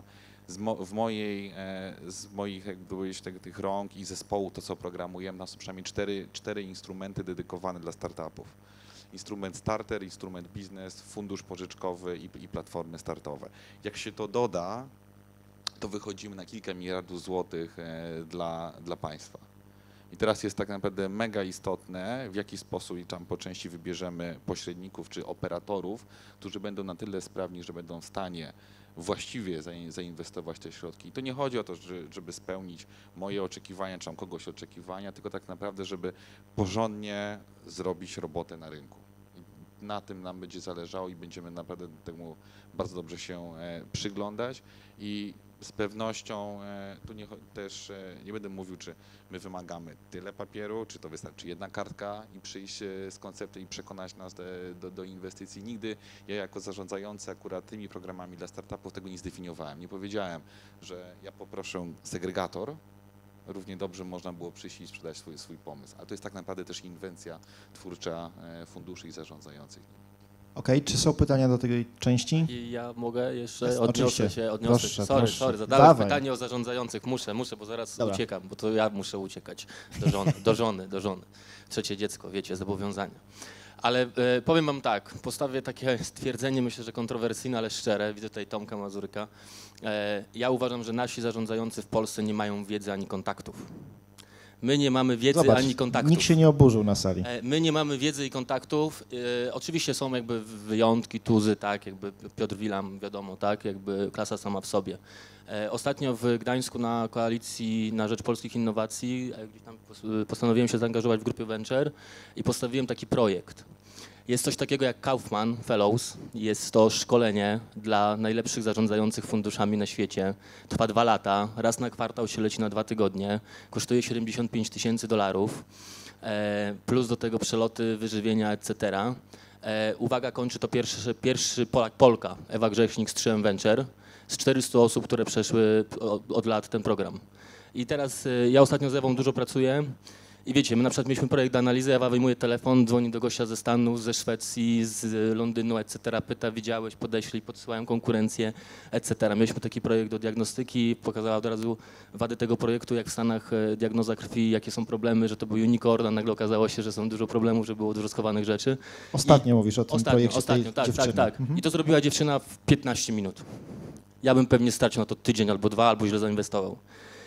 z moich jakby tych rąk i zespołu, to co programujemy, nas są przynajmniej cztery instrumenty dedykowane dla startupów. Instrument starter, instrument biznes, fundusz pożyczkowy i platformy startowe. Jak się to doda, to wychodzimy na kilka miliardów złotych dla państwa. I teraz jest tak naprawdę mega istotne, w jaki sposób i tam po części wybierzemy pośredników czy operatorów, którzy będą na tyle sprawni, że będą w stanie właściwie zainwestować te środki. I to nie chodzi o to, żeby spełnić moje oczekiwania, czy tam kogoś oczekiwania, tylko tak naprawdę, żeby porządnie zrobić robotę na rynku. I na tym nam będzie zależało i będziemy naprawdę temu bardzo dobrze się przyglądać i z pewnością tu też nie będę mówił, czy my wymagamy tyle papieru, czy to wystarczy jedna kartka i przyjść z konceptem i przekonać nas do inwestycji. Nigdy ja jako zarządzający akurat tymi programami dla startupów tego nie zdefiniowałem. Nie powiedziałem, że ja poproszę segregator. Równie dobrze można było przyjść i sprzedać swój pomysł. Ale to jest tak naprawdę też inwencja twórcza funduszy i zarządzających nimi. Okej, czy są pytania do tej części? I ja mogę jeszcze Jasne, odniosę oczywiście. się. Proszę, Sorry, proszę. zadałem Dawaj. pytanie o zarządzających. Muszę, bo zaraz Dobra. uciekam, bo to ja muszę uciekać do żony. Trzecie dziecko, wiecie, zobowiązania. Ale powiem wam tak, postawię takie stwierdzenie, myślę, że kontrowersyjne, ale szczere. Widzę tutaj Tomka Mazurka. Ja uważam, że nasi zarządzający w Polsce nie mają wiedzy ani kontaktów. My nie mamy wiedzy Zobacz, ani kontaktów. nikt się nie oburzył na sali. My nie mamy wiedzy i kontaktów. Oczywiście są jakby wyjątki, tuzy, tak, jakby Piotr Wilam, wiadomo, tak, jakby klasa sama w sobie. Ostatnio w Gdańsku na Koalicji na Rzecz Polskich Innowacji gdzieś tam postanowiłem się zaangażować w grupie Venture i postawiłem taki projekt. Jest coś takiego jak Kaufman Fellows. Jest to szkolenie dla najlepszych zarządzających funduszami na świecie. Trwa 2 lata, raz na kwartał się leci na 2 tygodnie. Kosztuje $75 000, plus do tego przeloty, wyżywienia, etc. Uwaga, kończy to pierwszy Polak, Polka, Ewa Grzesznik z 3M Venture, z 400 osób, które przeszły od lat ten program. I teraz ja ostatnio z Ewą dużo pracuję. I wiecie, my na przykład mieliśmy projekt do analizy, Ewa wyjmuje telefon, dzwoni do gościa ze Stanów, ze Szwecji, z Londynu, etc. Pyta, widziałeś, podeślij, podsyłają konkurencję, etc. Mieliśmy taki projekt do diagnostyki, pokazała od razu wady tego projektu, jak w Stanach diagnoza krwi, jakie są problemy, że to był unicorn, a nagle okazało się, że są dużo problemów, że było dużo schowanych rzeczy. Ostatnio mówisz o tym projekcie tej tak, dziewczyny. tak. Mhm. I to zrobiła dziewczyna w 15 minut. Ja bym pewnie stracił na to tydzień albo 2, albo źle zainwestował.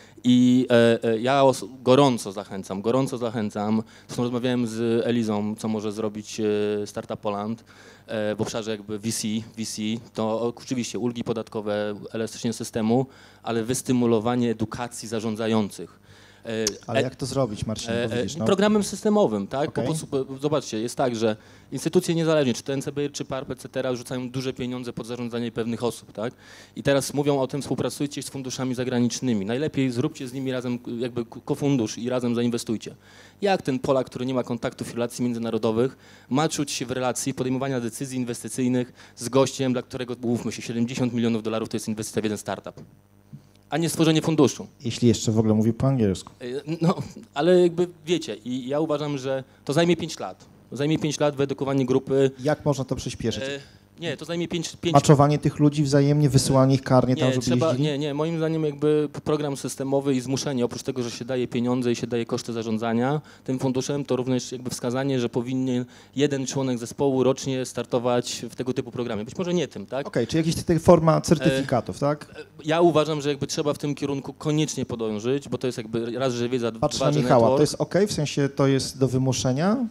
I ja gorąco zachęcam. Zresztą rozmawiałem z Elizą, co może zrobić Startup Poland w obszarze jakby VC, to oczywiście ulgi podatkowe, elastycznienie systemu, ale wystymulowanie edukacji zarządzających. Ale jak to zrobić, Marcin? Bo widzisz, no. Programem systemowym, tak? Okej. Zobaczcie, jest tak, że instytucje niezależnie, czy to NCBR, czy PARP, etc., rzucają duże pieniądze pod zarządzanie pewnych osób, tak? I teraz mówią o tym, współpracujcie z funduszami zagranicznymi. Najlepiej zróbcie z nimi razem jakby kofundusz i razem zainwestujcie. Jak ten Polak, który nie ma kontaktów i relacji międzynarodowych, ma czuć się w relacji podejmowania decyzji inwestycyjnych z gościem, dla którego, mówmy się, $70 milionów to jest inwestycja w jeden startup, a nie stworzenie funduszu. Jeśli jeszcze w ogóle mówi po angielsku. No, ale jakby wiecie, i ja uważam, że to zajmie 5 lat. Zajmie 5 lat wyedukowanie grupy. Jak można to przyspieszyć? Nie, to zajmie 5 Maczowanie tych ludzi wzajemnie, wysyłanie ich karnie tam, żeby jeździli? Nie, moim zdaniem jakby program systemowy i zmuszenie, oprócz tego, że się daje pieniądze i się daje koszty zarządzania tym funduszem, to również jakby wskazanie, że powinien jeden członek zespołu rocznie startować w tego typu programie. Być może nie tym, tak? Okej, czy jakaś forma certyfikatów, tak? Ja uważam, że jakby trzeba w tym kierunku koniecznie podążyć, bo to jest jakby raz, że wiedza, Patrz dwa, na że Michała, network. to jest okej? W sensie to jest do wymuszenia?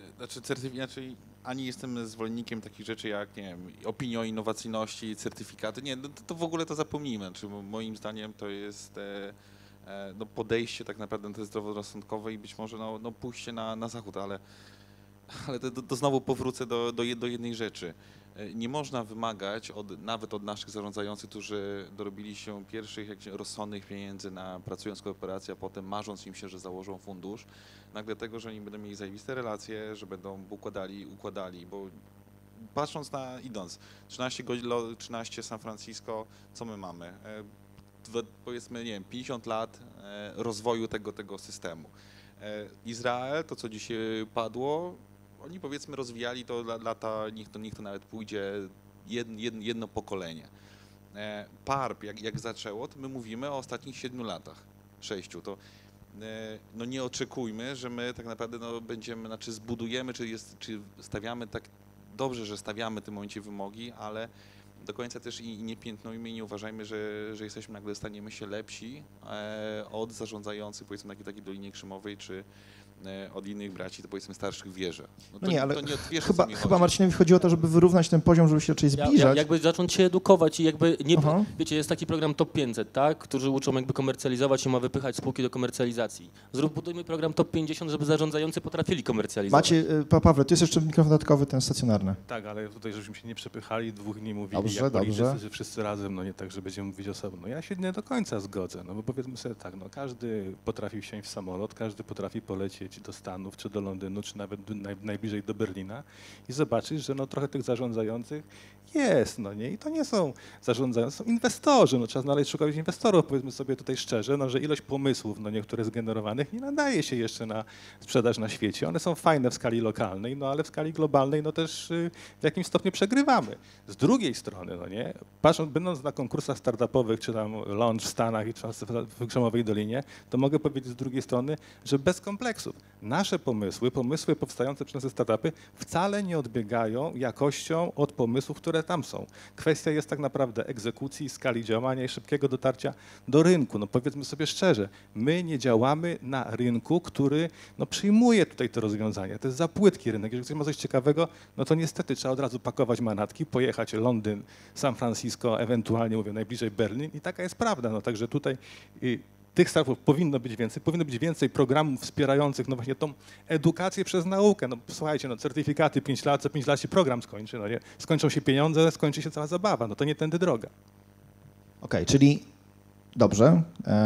Znaczy, ani jestem zwolennikiem takich rzeczy jak, nie wiem, opinia o innowacyjności, certyfikaty. Nie, to w ogóle to zapomnijmy. Znaczy, moim zdaniem to jest no, podejście tak naprawdę na te zdroworozsądkowe i być może no, pójście na zachód, ale to znowu powrócę do jednej rzeczy. Nie można wymagać nawet od naszych zarządzających, którzy dorobili się pierwszych jakichś rozsądnych pieniędzy pracując w kooperacji, a potem marząc im się, że założą fundusz, nagle tego, że oni będą mieli zajebiste relacje, że będą układali, bo patrząc idąc, 13 godzin, 13 San Francisco, co my mamy? Powiedzmy, nie wiem, 50 lat rozwoju tego systemu. Izrael, to co dzisiaj padło, oni powiedzmy rozwijali to lata, niech to nawet pójdzie jedno pokolenie. PARP jak zaczęło, to my mówimy o ostatnich 7 latach, 6. To no nie oczekujmy, że my tak naprawdę no będziemy, znaczy zbudujemy, czy stawiamy tak dobrze, że stawiamy w tym momencie wymogi, ale do końca też i nie piętnujmy i nie uważajmy, że jesteśmy nagle staniemy się lepsi od zarządzających, powiedzmy takiej Dolinie Krzemowej, od innych braci, to powiedzmy starszych wierzę. No to, nie, ale to nie od wieży, chyba, co mi chyba chodzi. Marcinowi chodziło o to, żeby wyrównać ten poziom, żeby się raczej zbliżać. Jakby zacząć się edukować i jakby nie, Aha. wiecie, jest taki program Top 500, tak, którzy uczą jakby komercjalizować i ma wypychać spółki do komercjalizacji. Budujmy program Top 50, żeby zarządzający potrafili komercjalizować. Macie, Pawle, tu jest jeszcze mikrofon dodatkowy, ten stacjonarny. Tak, ale tutaj żebyśmy się nie przepychali, dwóch nie mówili Dobrze, jak dobrze. politycy, że wszyscy razem, no nie tak, że będziemy mówić osobno. No ja się nie do końca zgodzę, no bo powiedzmy sobie tak, no każdy potrafi wsiąść w samolot, każdy potrafi polecieć do Stanów, czy do Londynu, czy nawet najbliżej do Berlina i zobaczyć, że no trochę tych zarządzających jest, no nie, i to nie są zarządzający, są inwestorzy, no trzeba znaleźć, szukać inwestorów, powiedzmy sobie tutaj szczerze, no że ilość pomysłów, no niektóre zgenerowanych nie nadaje się jeszcze na sprzedaż na świecie. One są fajne w skali lokalnej, no ale w skali globalnej no też w jakimś stopniu przegrywamy. Z drugiej strony, no nie, będąc na konkursach startupowych, czy tam launch w Stanach i w Krzemowej Dolinie, to mogę powiedzieć z drugiej strony, że bez kompleksów. Nasze pomysły powstające przez nasze startupy wcale nie odbiegają jakością od pomysłów, które tam są. Kwestia jest tak naprawdę egzekucji, skali działania i szybkiego dotarcia do rynku. No powiedzmy sobie szczerze, my nie działamy na rynku, który no, przyjmuje tutaj te rozwiązania. To jest za płytki rynek. Jeżeli ktoś ma coś ciekawego, no to niestety trzeba od razu pakować manatki, pojechać Londyn, San Francisco, ewentualnie mówię najbliżej Berlin i taka jest prawda. No także tutaj tych startupów powinno być więcej programów wspierających no właśnie tą edukację przez naukę. No słuchajcie, no certyfikaty 5 lat, co 5 lat się program skończy, no nie? Skończą się pieniądze, skończy się cała zabawa, no to nie tędy droga. Okej, czyli dobrze.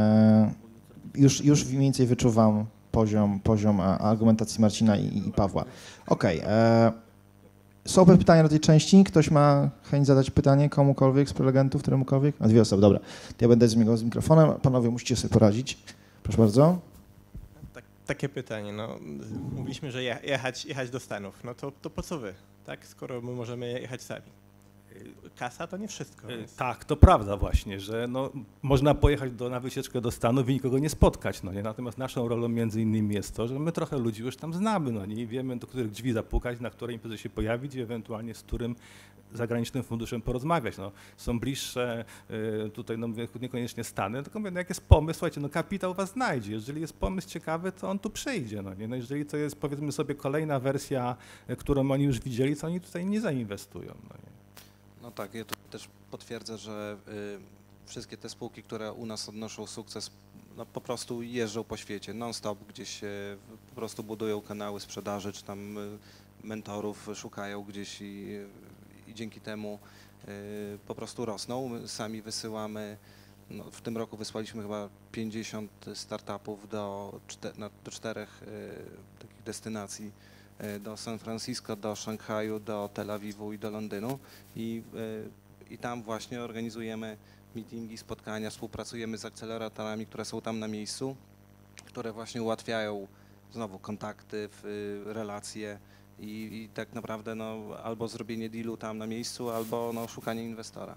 Już mniej więcej wyczuwam poziom argumentacji Marcina i Pawła. Okej. Są pytania do tej części? Ktoś ma chęć zadać pytanie komukolwiek z prelegentów, któremukolwiek? A 2 osoby, dobra. To ja będę zmieniał z mikrofonem. Panowie, musicie sobie poradzić. Proszę bardzo. Takie pytanie, no mówiliśmy, że jechać do Stanów, no to po co wy, tak, skoro my możemy jechać sami? Kasa to nie wszystko. Więc... Tak, to prawda właśnie, że no, można pojechać na wycieczkę do Stanów i nikogo nie spotkać, no nie? Natomiast naszą rolą między innymi jest to, że my trochę ludzi już tam znamy, no nie? I wiemy, do których drzwi zapukać, na której imprezie się pojawić i ewentualnie z którym zagranicznym funduszem porozmawiać. No, są bliższe tutaj, no mówię, niekoniecznie Stany, tylko mówię, no jak jest pomysł, słuchajcie, no kapitał was znajdzie. Jeżeli jest pomysł ciekawy, to on tu przyjdzie. No, nie? No, jeżeli to jest, powiedzmy sobie, kolejna wersja, którą oni już widzieli, to oni tutaj nie zainwestują. No, nie? No tak, ja tu też potwierdzę, że wszystkie te spółki, które u nas odnoszą sukces, no po prostu jeżdżą po świecie non-stop, gdzieś po prostu budują kanały sprzedaży, czy tam mentorów szukają gdzieś i dzięki temu po prostu rosną. My sami wysyłamy, no w tym roku wysłaliśmy chyba 50 startupów do 4 takich destynacji, do San Francisco, do Szanghaju, do Tel Awiwu i do Londynu i tam właśnie organizujemy meetingi, spotkania, współpracujemy z akceleratorami, które są tam na miejscu, które właśnie ułatwiają znowu kontakty, relacje i tak naprawdę no, albo zrobienie dealu tam na miejscu, albo no, szukanie inwestora.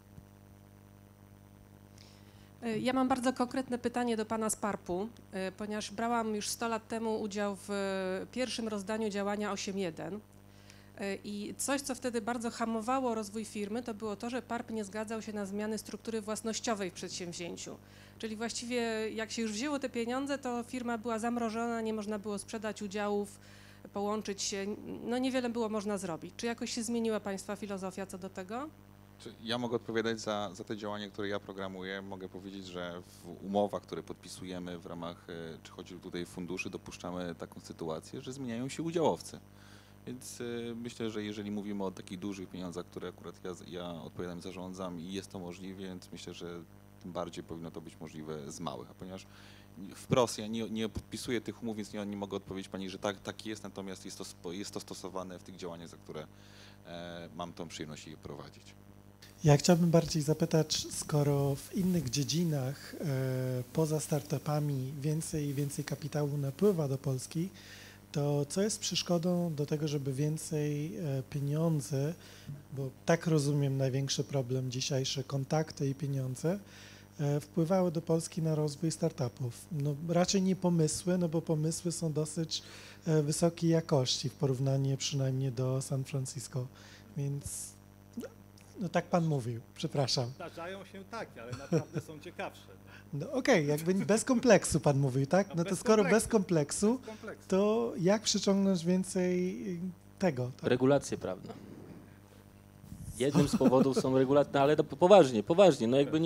Ja mam bardzo konkretne pytanie do pana z PARP-u, ponieważ brałam już 100 lat temu udział w pierwszym rozdaniu działania 8.1 i coś, co wtedy bardzo hamowało rozwój firmy, to było to, że PARP nie zgadzał się na zmiany struktury własnościowej w przedsięwzięciu. Czyli właściwie jak się już wzięło te pieniądze, to firma była zamrożona, nie można było sprzedać udziałów, połączyć się, no niewiele było można zrobić. Czy jakoś się zmieniła państwa filozofia co do tego? Ja mogę odpowiadać za te działania, które ja programuję. Mogę powiedzieć, że w umowach, które podpisujemy w ramach, czy chodzi tutaj funduszy, dopuszczamy taką sytuację, że zmieniają się udziałowcy. Więc myślę, że jeżeli mówimy o takich dużych pieniądzach, które akurat ja odpowiadam, zarządzam i jest to możliwe, więc myślę, że tym bardziej powinno to być możliwe z małych. A ponieważ wprost ja nie podpisuję tych umów, więc nie mogę odpowiedzieć pani, że tak jest, natomiast jest to stosowane w tych działaniach, za które mam tą przyjemność je prowadzić. Ja chciałbym bardziej zapytać, skoro w innych dziedzinach poza startupami więcej kapitału napływa do Polski, to co jest przeszkodą do tego, żeby więcej pieniądze, bo tak rozumiem największy problem dzisiejszy, kontakty i pieniądze, wpływały do Polski na rozwój startupów? No, raczej nie pomysły, no bo pomysły są dosyć wysokiej jakości w porównaniu przynajmniej do San Francisco, więc No tak pan mówił, przepraszam. Zdarzają się takie, ale naprawdę są ciekawsze. No okej, jakby bez kompleksu pan mówił, tak? No to skoro bez kompleksu, to jak przyciągnąć więcej tego? Tak? Regulacje prawne. Jednym z powodów są regulacje, ale to poważnie, no jakby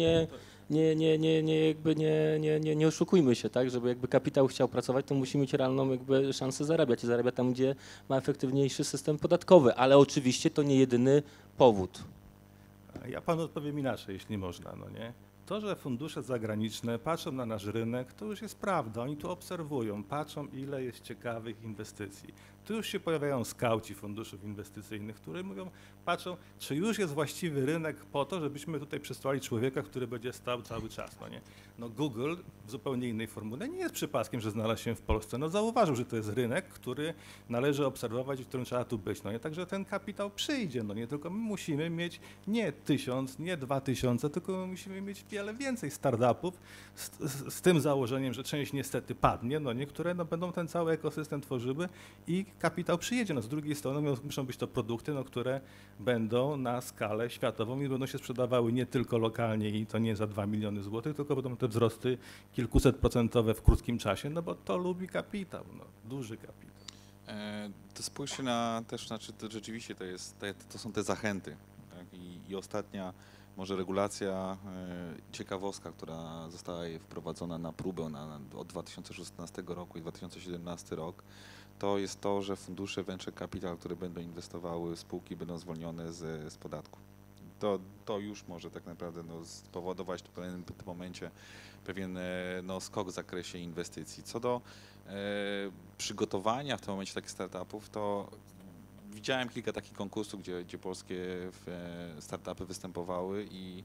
nie oszukujmy się, tak, żeby jakby kapitał chciał pracować, to musi mieć realną jakby szansę zarabiać i zarabia tam, gdzie ma efektywniejszy system podatkowy, ale oczywiście to nie jedyny powód. Ja panu odpowiem inaczej, jeśli można, no nie? To, że fundusze zagraniczne patrzą na nasz rynek, to już jest prawda. Oni tu obserwują, patrzą, ile jest ciekawych inwestycji. Tu już się pojawiają skauci funduszów inwestycyjnych, które mówią, patrzą, czy już jest właściwy rynek po to, żebyśmy tutaj przysłali człowieka, który będzie stał cały czas, no nie? No Google w zupełnie innej formule nie jest przypadkiem, że znalazł się w Polsce. No zauważył, że to jest rynek, który należy obserwować i w którym trzeba tu być, no nie? Także ten kapitał przyjdzie, no nie? Tylko my musimy mieć nie 1000, nie 2000, tylko my musimy mieć wiele więcej startupów z tym założeniem, że część niestety padnie, no nie? Które no, będą ten cały ekosystem tworzyły i kapitał przyjedzie. No, z drugiej strony muszą być to produkty, no, które będą na skalę światową i będą się sprzedawały nie tylko lokalnie i to nie za 2 miliony złotych, tylko będą te wzrosty kilkusetprocentowe w krótkim czasie, no bo to lubi kapitał, no, duży kapitał. To spójrzcie na też, znaczy to rzeczywiście to są te zachęty. Tak? I ostatnia może regulacja, ciekawostka, która została wprowadzona na próbę od 2016 roku i 2017 rok, to jest to, że fundusze venture capital, które będą inwestowały w spółki, będą zwolnione z podatku. To już może tak naprawdę spowodować w pewnym momencie pewien skok w zakresie inwestycji. Co do przygotowania w tym momencie takich startupów, to widziałem kilka takich konkursów, gdzie polskie startupy występowały i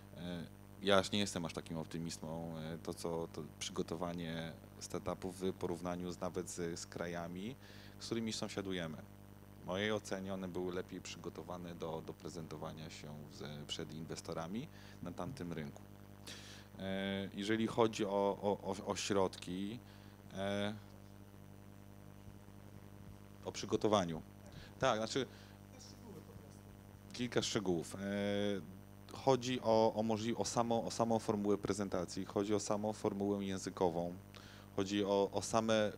ja aż nie jestem aż takim optymistą, to przygotowanie startupów w porównaniu nawet z krajami, z którymi sąsiadujemy. W mojej ocenie one były lepiej przygotowane do prezentowania się przed inwestorami na tamtym rynku. Jeżeli chodzi o środki, o przygotowaniu. Tak, znaczy kilka szczegółów. Chodzi o samą formułę prezentacji, chodzi o samą formułę językową, chodzi o same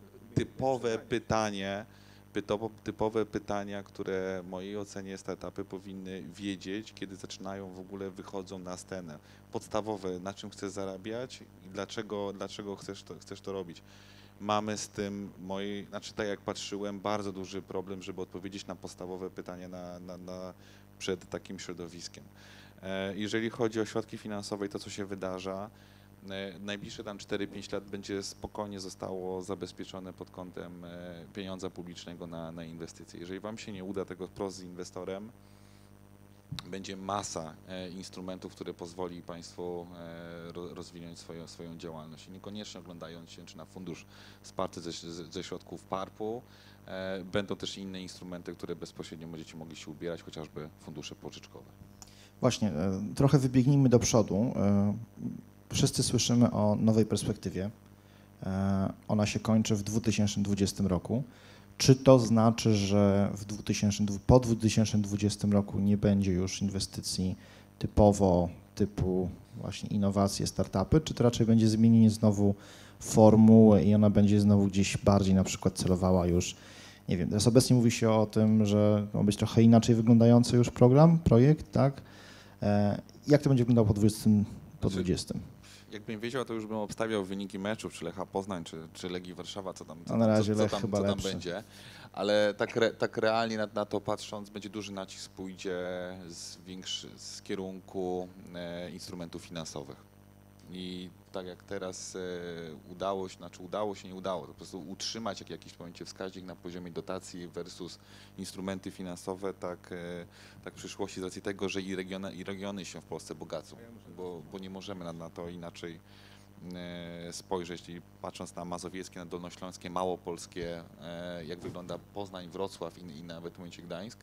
typowe pytania, które w mojej ocenie startupy powinny wiedzieć, kiedy zaczynają wychodzą na scenę. Podstawowe, na czym chcesz zarabiać i dlaczego chcesz to robić. Mamy z tym, tak jak patrzyłem, bardzo duży problem, żeby odpowiedzieć na podstawowe pytania przed takim środowiskiem. Jeżeli chodzi o środki finansowe i to, co się wydarza, najbliższe tam 4-5 lat będzie spokojnie zostało zabezpieczone pod kątem pieniądza publicznego na inwestycje. Jeżeli wam się nie uda tego wprost z inwestorem, będzie masa instrumentów, które pozwoli państwu rozwinąć swoją działalność. I niekoniecznie oglądając się czy na fundusz wsparty ze środków PARP-u, będą też inne instrumenty, które bezpośrednio będziecie mogli się ubierać, chociażby fundusze pożyczkowe. Właśnie, trochę wybiegnijmy do przodu. Wszyscy słyszymy o nowej perspektywie. Ona się kończy w 2020 roku. Czy to znaczy, że po 2020 roku nie będzie już inwestycji typu właśnie innowacje, startupy, czy to raczej będzie zmienienie znowu formuły i ona będzie znowu gdzieś bardziej na przykład celowała już, nie wiem, teraz obecnie mówi się o tym, że ma być trochę inaczej wyglądający już projekt, tak? Jak to będzie wyglądało po 20? Jakbym wiedział, to już bym obstawiał wyniki meczów, czy Lecha Poznań, czy Legii Warszawa, co tam będzie. Ale tak realnie na to patrząc, będzie duży nacisk pójdzie z kierunku instrumentów finansowych. I tak jak teraz udało się, nie udało, to po prostu utrzymać jak jakiś momencie wskaźnik na poziomie dotacji versus instrumenty finansowe, tak w przyszłości z racji tego, że i regiony się w Polsce bogacą, bo nie możemy na to inaczej spojrzeć. I patrząc na mazowieckie, na dolnośląskie, małopolskie, jak wygląda Poznań, Wrocław i nawet w momencie Gdańsk,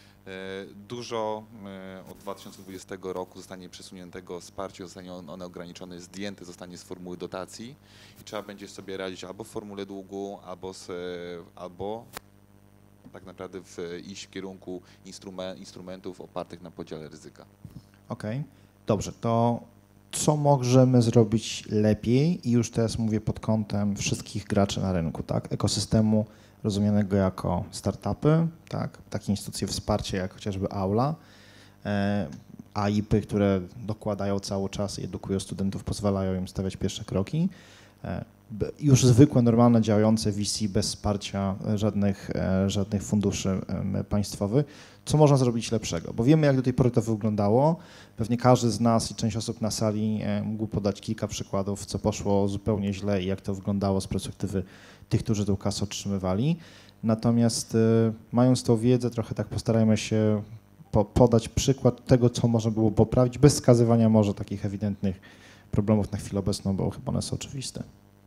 dużo od 2020 roku zostanie przesuniętego wsparcia, zostanie one ograniczone, zdjęte zostanie z formuły dotacji i trzeba będzie sobie radzić albo w formule długu, albo tak naprawdę iść w kierunku instrumentów opartych na podziale ryzyka. Okej, dobrze, to co możemy zrobić lepiej i już teraz mówię pod kątem wszystkich graczy na rynku, tak? Ekosystemu rozumianego jako startupy, tak? Takie instytucje wsparcia jak chociażby Aula, AIP-y, które dokładają cały czas i edukują studentów, pozwalają im stawiać pierwsze kroki. Już zwykłe, normalne, działające VC bez wsparcia żadnych funduszy państwowych. Co można zrobić lepszego? Bo wiemy, jak do tej pory to wyglądało. Pewnie każdy z nas i część osób na sali mógł podać kilka przykładów, co poszło zupełnie źle i jak to wyglądało z perspektywy tych, którzy tę kasę otrzymywali. Natomiast mając tą wiedzę, trochę tak postarajmy się podać przykład tego, co można było poprawić, bez wskazywania może takich ewidentnych problemów na chwilę obecną, bo chyba one są oczywiste.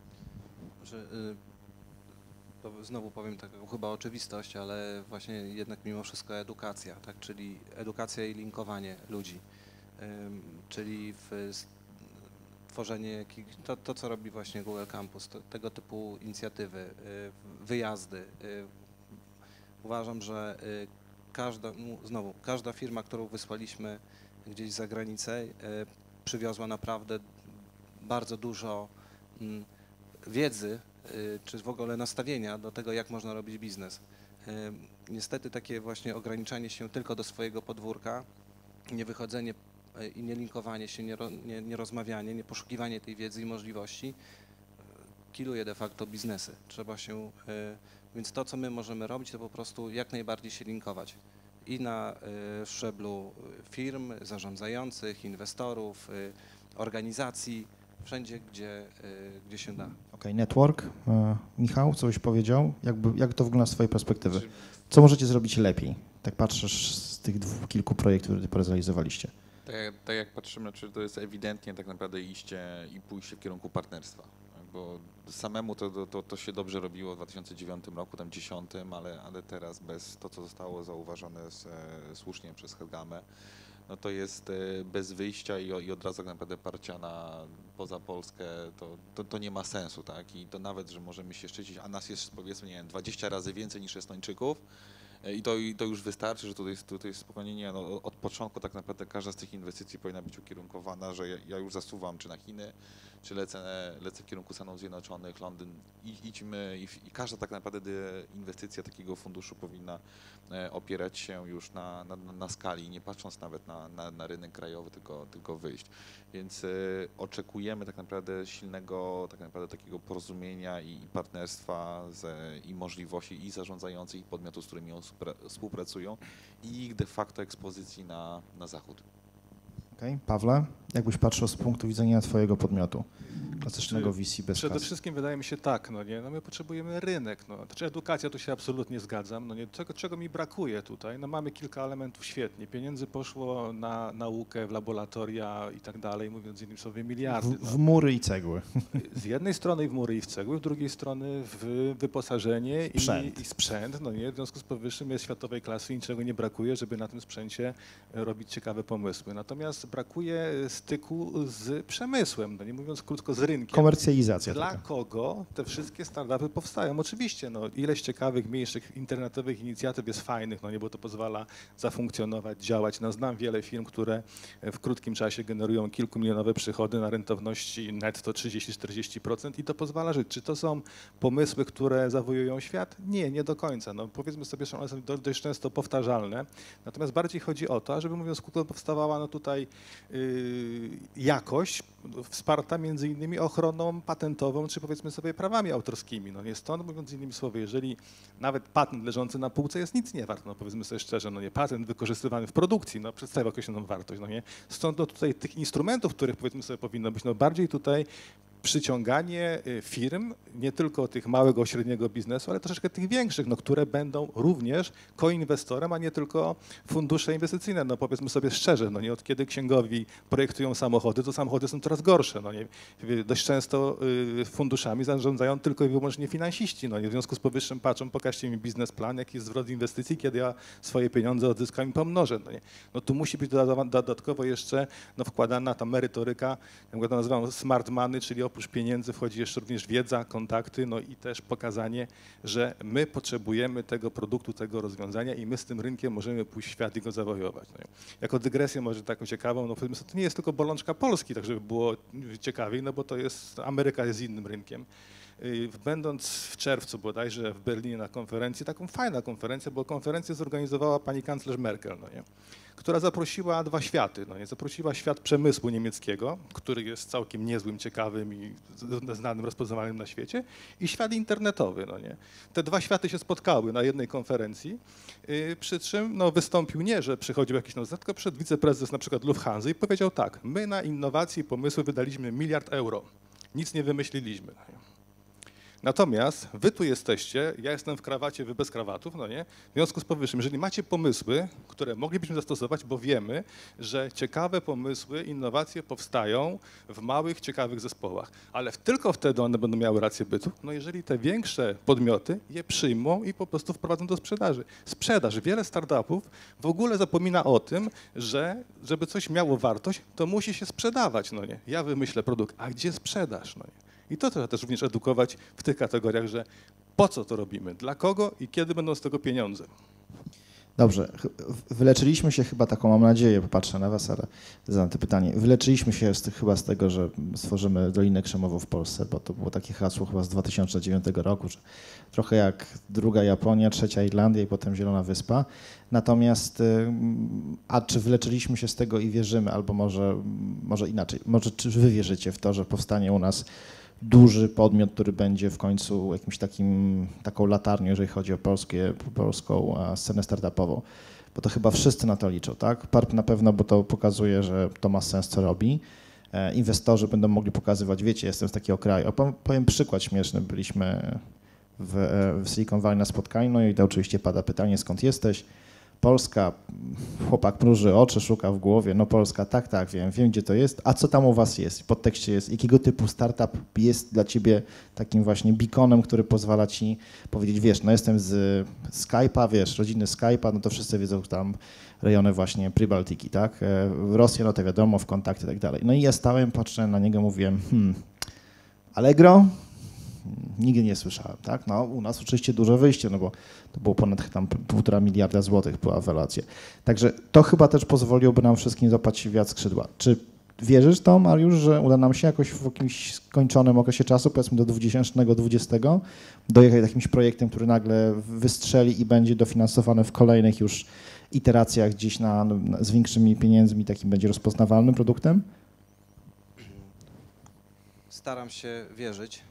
To znowu powiem taką chyba oczywistość, ale właśnie jednak mimo wszystko edukacja, tak? Czyli edukacja i linkowanie ludzi, czyli tworzenie to, co robi właśnie Google Campus, tego typu inicjatywy, wyjazdy. Uważam, że każda firma, którą wysłaliśmy gdzieś za granicę, przywiozła naprawdę bardzo dużo wiedzy, czy w ogóle nastawienia do tego, jak można robić biznes. Niestety takie właśnie ograniczanie się tylko do swojego podwórka, nie wychodzenie i nie linkowanie się, nie rozmawianie, nie poszukiwanie tej wiedzy i możliwości killuje de facto biznesy. Trzeba się, więc to, co my możemy robić, to po prostu jak najbardziej się linkować i na szczeblu firm, zarządzających, inwestorów, organizacji, wszędzie, gdzie się da. Okej, network. Michał, co byś powiedział? Jak to wygląda z twojej perspektywy? Co możecie zrobić lepiej? Tak patrzysz z tych kilku projektów, które ty zrealizowaliście. Tak jak patrzymy, czy to jest ewidentnie tak naprawdę pójście w kierunku partnerstwa. Bo samemu to się dobrze robiło w 2009 roku, tam 2010, ale teraz bez to, co zostało zauważone słusznie przez Helgamę, no to jest bez wyjścia i od razu tak naprawdę parcia poza Polskę, to nie ma sensu, tak? I to nawet, że możemy się szczycić, a nas jest powiedzmy, nie wiem, 20 razy więcej niż Estończyków, i to już wystarczy, że tutaj jest spokojnie, nie, no, od początku tak naprawdę każda z tych inwestycji powinna być ukierunkowana, że ja już zasuwam czy na Chiny, czy lecę w kierunku Stanów Zjednoczonych, Londyn, idźmy i każda tak naprawdę inwestycja takiego funduszu powinna opierać się już na skali, nie patrząc nawet na rynek krajowy, tylko wyjść. Więc oczekujemy tak naprawdę silnego tak naprawdę takiego porozumienia i partnerstwa i możliwości i zarządzających, i podmiotów, z którymi współpracują, i ich de facto ekspozycji na zachód. Okej. Pawle, jakbyś patrzył z punktu widzenia twojego podmiotu, klasycznego VC bez Przede kasy? wszystkim wydaje mi się tak, no nie, no my potrzebujemy rynek, no, znaczy edukacja, tu się absolutnie zgadzam, no nie, czego mi brakuje tutaj, no mamy kilka elementów świetnie, pieniędzy poszło na naukę, w laboratoria i tak dalej, mówiąc innymi słowy miliardy. W mury i cegły. Z jednej strony w mury i w cegły, z drugiej strony w wyposażenie i sprzęt, no nie, w związku z powyższym jest światowej klasy i niczego nie brakuje, żeby na tym sprzęcie robić ciekawe pomysły, natomiast brakuje styku z przemysłem, no nie mówiąc krótko, z rynkiem. Komercjalizacja. Dla taka. kogo te wszystkie startupy powstają? Oczywiście, no, ileś ciekawych, mniejszych, internetowych inicjatyw jest fajnych, no nie, bo to pozwala zafunkcjonować, działać. No, znam wiele firm, które w krótkim czasie generują kilkumilionowe przychody na rentowności netto 30-40% i to pozwala żyć. Czy to są pomysły, które zawojują świat? Nie do końca. No, powiedzmy sobie, że one są dość często powtarzalne. Natomiast bardziej chodzi o to, żeby mówiąc krótko, powstawała no tutaj jakość wsparta między innymi ochroną patentową, czy powiedzmy sobie prawami autorskimi. No nie stąd, mówiąc innymi słowy, jeżeli nawet patent leżący na półce jest nic nie wart, no powiedzmy sobie szczerze, no nie, patent wykorzystywany w produkcji, no przedstawia określoną wartość, no nie. Stąd no tutaj tych instrumentów, których powiedzmy sobie powinno być, no bardziej tutaj przyciąganie firm, nie tylko tych małego, średniego biznesu, ale troszeczkę tych większych, no, które będą również koinwestorem, a nie tylko fundusze inwestycyjne. No powiedzmy sobie szczerze, no nie, od kiedy księgowi projektują samochody, to samochody są coraz gorsze. No nie. Dość często funduszami zarządzają tylko i wyłącznie finansiści. No nie. W związku z powyższym patrzą, pokażcie mi biznesplan, jaki jest zwrot inwestycji, kiedy ja swoje pieniądze odzyskam i pomnożę. No nie. No tu musi być dodatkowo jeszcze no, wkładana ta merytoryka, jak to nazywam, smart money, czyli oprócz pieniędzy wchodzi jeszcze również wiedza, kontakty, no i też pokazanie, że my potrzebujemy tego produktu, tego rozwiązania i my z tym rynkiem możemy pójść w świat i go zawojować. No, jako dygresję może taką ciekawą, no powiedzmy, to nie jest tylko bolączka Polski, tak żeby było ciekawiej, no bo to jest, Ameryka jest innym rynkiem. Będąc w czerwcu bodajże w Berlinie na konferencji, taką fajna konferencja, bo konferencję zorganizowała pani kanclerz Merkel, no nie, która zaprosiła dwa światy. No nie, zaprosiła świat przemysłu niemieckiego, który jest całkiem niezłym, ciekawym i znanym, rozpoznawalnym na świecie, i świat internetowy. No nie. Te dwa światy się spotkały na jednej konferencji, przy czym no, wystąpił nie, że przychodził jakiś nozzet, tylko przyszedł wiceprezes na przykład Lufthansa i powiedział tak, my na innowacje i pomysły wydaliśmy 1 miliard euro, nic nie wymyśliliśmy. No nie. Natomiast wy tu jesteście, ja jestem w krawacie, wy bez krawatów, no nie? W związku z powyższym, jeżeli macie pomysły, które moglibyśmy zastosować, bo wiemy, że ciekawe pomysły, innowacje powstają w małych, ciekawych zespołach, ale tylko wtedy one będą miały rację bytu, no jeżeli te większe podmioty je przyjmą i po prostu wprowadzą do sprzedaży. Sprzedaż, wiele startupów w ogóle zapomina o tym, że żeby coś miało wartość, to musi się sprzedawać, no nie? Ja wymyślę produkt, a gdzie sprzedaż, no nie? I to trzeba też również edukować w tych kategoriach, że po co to robimy, dla kogo i kiedy będą z tego pieniądze. Dobrze, wyleczyliśmy się chyba, taką mam nadzieję, popatrzę na was, ale zadam to pytanie. Wyleczyliśmy się chyba z tego, że stworzymy Dolinę Krzemową w Polsce, bo to było takie hasło chyba z 2009 roku, że trochę jak druga Japonia, trzecia Irlandia i potem Zielona Wyspa. Natomiast, a czy wyleczyliśmy się z tego i wierzymy, albo może inaczej, może czy wy wierzycie w to, że powstanie u nas duży podmiot, który będzie w końcu jakimś taką latarnią, jeżeli chodzi o polską scenę startupową, bo to chyba wszyscy na to liczą, tak? PARP na pewno, bo to pokazuje, że to ma sens, co robi. Inwestorzy będą mogli pokazywać, wiecie, jestem z takiego kraju. Powiem przykład śmieszny, byliśmy w Silicon Valley na spotkaniu, no i to oczywiście pada pytanie, skąd jesteś? Polska, chłopak mruży oczy, szuka w głowie, no Polska, tak, wiem gdzie to jest, a co tam u was jest? W podtekście jest, jakiego typu startup jest dla ciebie takim właśnie beaconem, który pozwala ci powiedzieć, wiesz, no jestem z Skype'a, wiesz, rodziny Skype'a, no to wszyscy wiedzą tam rejony właśnie Pribaltiki, tak? Rosja, no to wiadomo, w kontakcie i tak dalej. No i ja stałem, patrzę na niego, mówiłem, Allegro? Nigdy nie słyszałem, tak? No u nas oczywiście duże wyjście, no bo to było ponad tam 1,5 miliarda złotych była waloracje. Także to chyba też pozwoliłoby nam wszystkim złapać wiatr skrzydła. Czy wierzysz to, Mariusz, że uda nam się jakoś w jakimś skończonym okresie czasu, powiedzmy do 2020, dojechać jakimś projektem, który nagle wystrzeli i będzie dofinansowany w kolejnych już iteracjach gdzieś z większymi pieniędzmi, takim będzie rozpoznawalnym produktem? Staram się wierzyć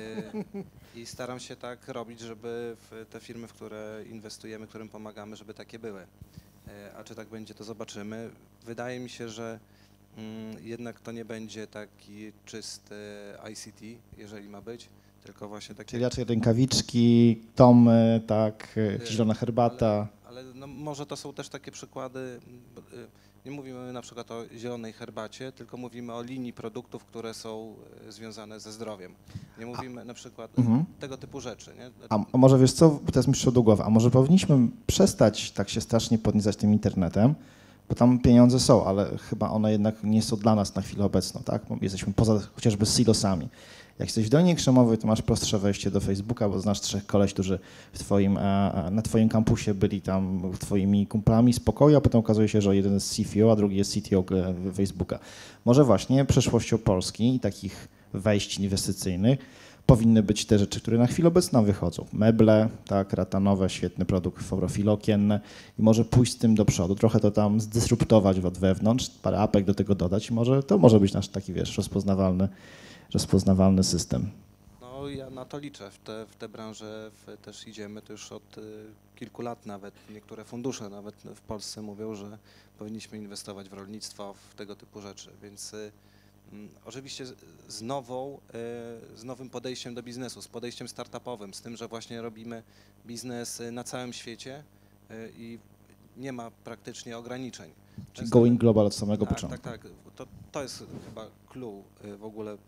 i staram się tak robić, żeby te firmy, w które inwestujemy, którym pomagamy, żeby takie były. A czy tak będzie, to zobaczymy. Wydaje mi się, że jednak to nie będzie taki czysty ICT, jeżeli ma być, tylko właśnie takie... Czyli raczej rękawiczki, tomy, tak, zielona herbata. Ale no, może to są też takie przykłady, nie mówimy na przykład o zielonej herbacie, tylko mówimy o linii produktów, które są związane ze zdrowiem. Nie mówimy na przykład tego typu rzeczy. Nie? A może wiesz co, teraz mi przyszło do głowy, a może powinniśmy przestać tak się strasznie podniecać tym internetem, bo tam pieniądze są, ale chyba one jednak nie są dla nas na chwilę obecną, tak? Jesteśmy poza chociażby silosami. Jak jesteś w Dolinie Krzemowej, to masz prostsze wejście do Facebooka, bo znasz 3 koleś, którzy na twoim kampusie byli tam twoimi kumplami z pokoju, a potem okazuje się, że jeden jest CFO, a drugi jest CTO Facebooka. Może właśnie przyszłością Polski i takich wejść inwestycyjnych powinny być te rzeczy, które na chwilę obecną wychodzą. Meble, tak, ratanowe, świetny produkt, fotofile okienne i może pójść z tym do przodu, trochę to tam zdysruptować od wewnątrz, parę apek do tego dodać i może to może być nasz taki, wiesz, rozpoznawalny system. No ja na to liczę, w te branże też idziemy, to już od kilku lat nawet, niektóre fundusze nawet w Polsce mówią, że powinniśmy inwestować w rolnictwo, w tego typu rzeczy, więc oczywiście z nowym podejściem do biznesu, z podejściem startupowym, z tym, że właśnie robimy biznes na całym świecie i nie ma praktycznie ograniczeń. Czyli going global od samego początku. Tak. To jest chyba clue w ogóle.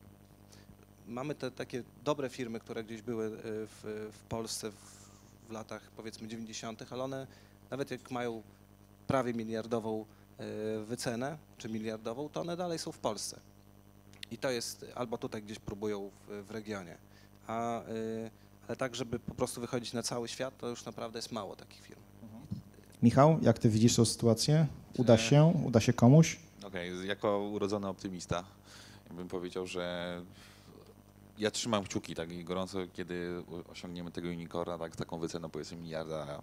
Mamy te takie dobre firmy, które gdzieś były w Polsce w latach powiedzmy 90., ale one nawet jak mają prawie miliardową wycenę, czy miliardową, to one dalej są w Polsce. I to jest, albo tutaj gdzieś próbują w regionie. Ale tak, żeby po prostu wychodzić na cały świat, to już naprawdę jest mało takich firm. Michał, jak ty widzisz tę sytuację? Uda się? Uda się komuś? Okej, jako urodzony optymista bym powiedział, że ja trzymam kciuki tak i gorąco, kiedy osiągniemy tego unicorna, tak, z taką wyceną powiedzmy €1 miliarda.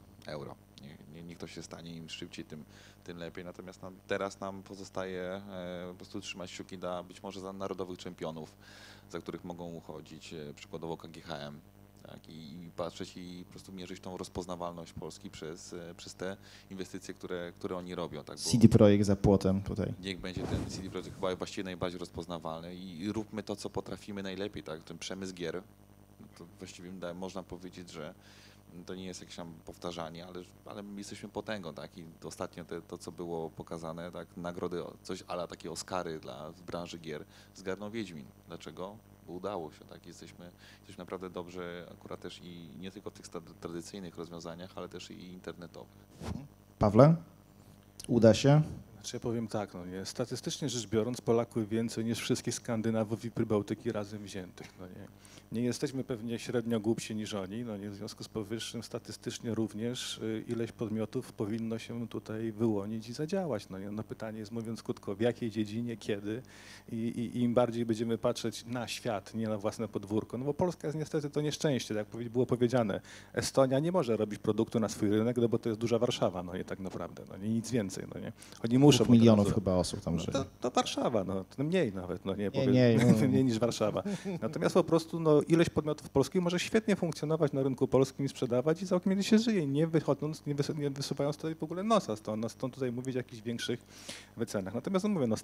Niech to się stanie, im szybciej, tym lepiej. Natomiast teraz nam pozostaje po prostu trzymać kciuki być może za narodowych czempionów, za których mogą uchodzić, przykładowo KGHM. Tak, i patrzeć i po prostu mierzyć tą rozpoznawalność Polski przez te inwestycje, które oni robią. Tak, CD Projekt za płotem tutaj. Niech będzie ten CD Projekt chyba właściwie najbardziej rozpoznawalny i róbmy to, co potrafimy najlepiej, tak? Ten przemysł gier, to właściwie można powiedzieć, że to nie jest jakieś tam powtarzanie, ale my jesteśmy potęgą, tak? I ostatnio to, co było pokazane, tak? Nagrody, coś ala takie Oscary w branży gier zgarnął Wiedźmin. Dlaczego? Bo udało się, tak? Jesteśmy naprawdę dobrze akurat też i nie tylko w tych tradycyjnych rozwiązaniach, ale też i internetowych. Pawle, uda się? Znaczy ja powiem tak, no nie, statystycznie rzecz biorąc Polaków więcej niż wszystkich Skandynawów i Prybałtyki razem wziętych, no nie. Nie jesteśmy pewnie średnio głupsi niż oni, no nie, w związku z powyższym statystycznie również ileś podmiotów powinno się tutaj wyłonić i zadziałać. No, nie. No pytanie jest, mówiąc krótko, w jakiej dziedzinie, kiedy i im bardziej będziemy patrzeć na świat, nie na własne podwórko, no bo Polska jest niestety to nieszczęście, tak jak było powiedziane. Estonia nie może robić produktu na swój rynek, no bo to jest duża Warszawa, no nie tak naprawdę, no nie, nic więcej, no nie. Oni muszą. 2 milionów chyba osób tam żyje. To Warszawa, no to mniej nawet, no nie, mniej niż Warszawa. Natomiast po prostu no, ileś podmiotów polskich może świetnie funkcjonować na rynku polskim i sprzedawać i całkiem się żyje, nie wychodząc, nie wysuwając tutaj w ogóle nosa stąd tutaj mówić o jakichś większych wycenach. Natomiast no mówię, no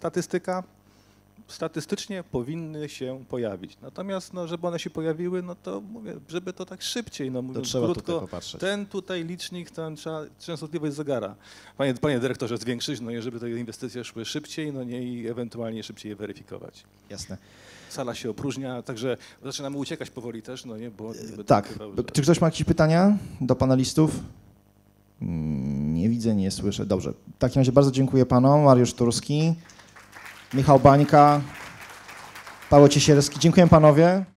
statystycznie powinny się pojawić. Natomiast no, żeby one się pojawiły, no to mówię, żeby to tak szybciej, no mówiąc trzeba krótko, tutaj popatrzeć. ten tutaj licznik, częstotliwość zegara. Panie dyrektorze, zwiększyć, no i żeby te inwestycje szły szybciej, no nie i ewentualnie szybciej je weryfikować. Jasne. Sala się opróżnia, także zaczynamy uciekać powoli też, no nie, bo... Tak. Czy ktoś ma jakieś pytania do panelistów? Nie widzę, nie słyszę. Dobrze. W takim razie bardzo dziękuję panom. Mariusz Turski, Michał Bańka, Paweł Ciesielski. Dziękuję panowie.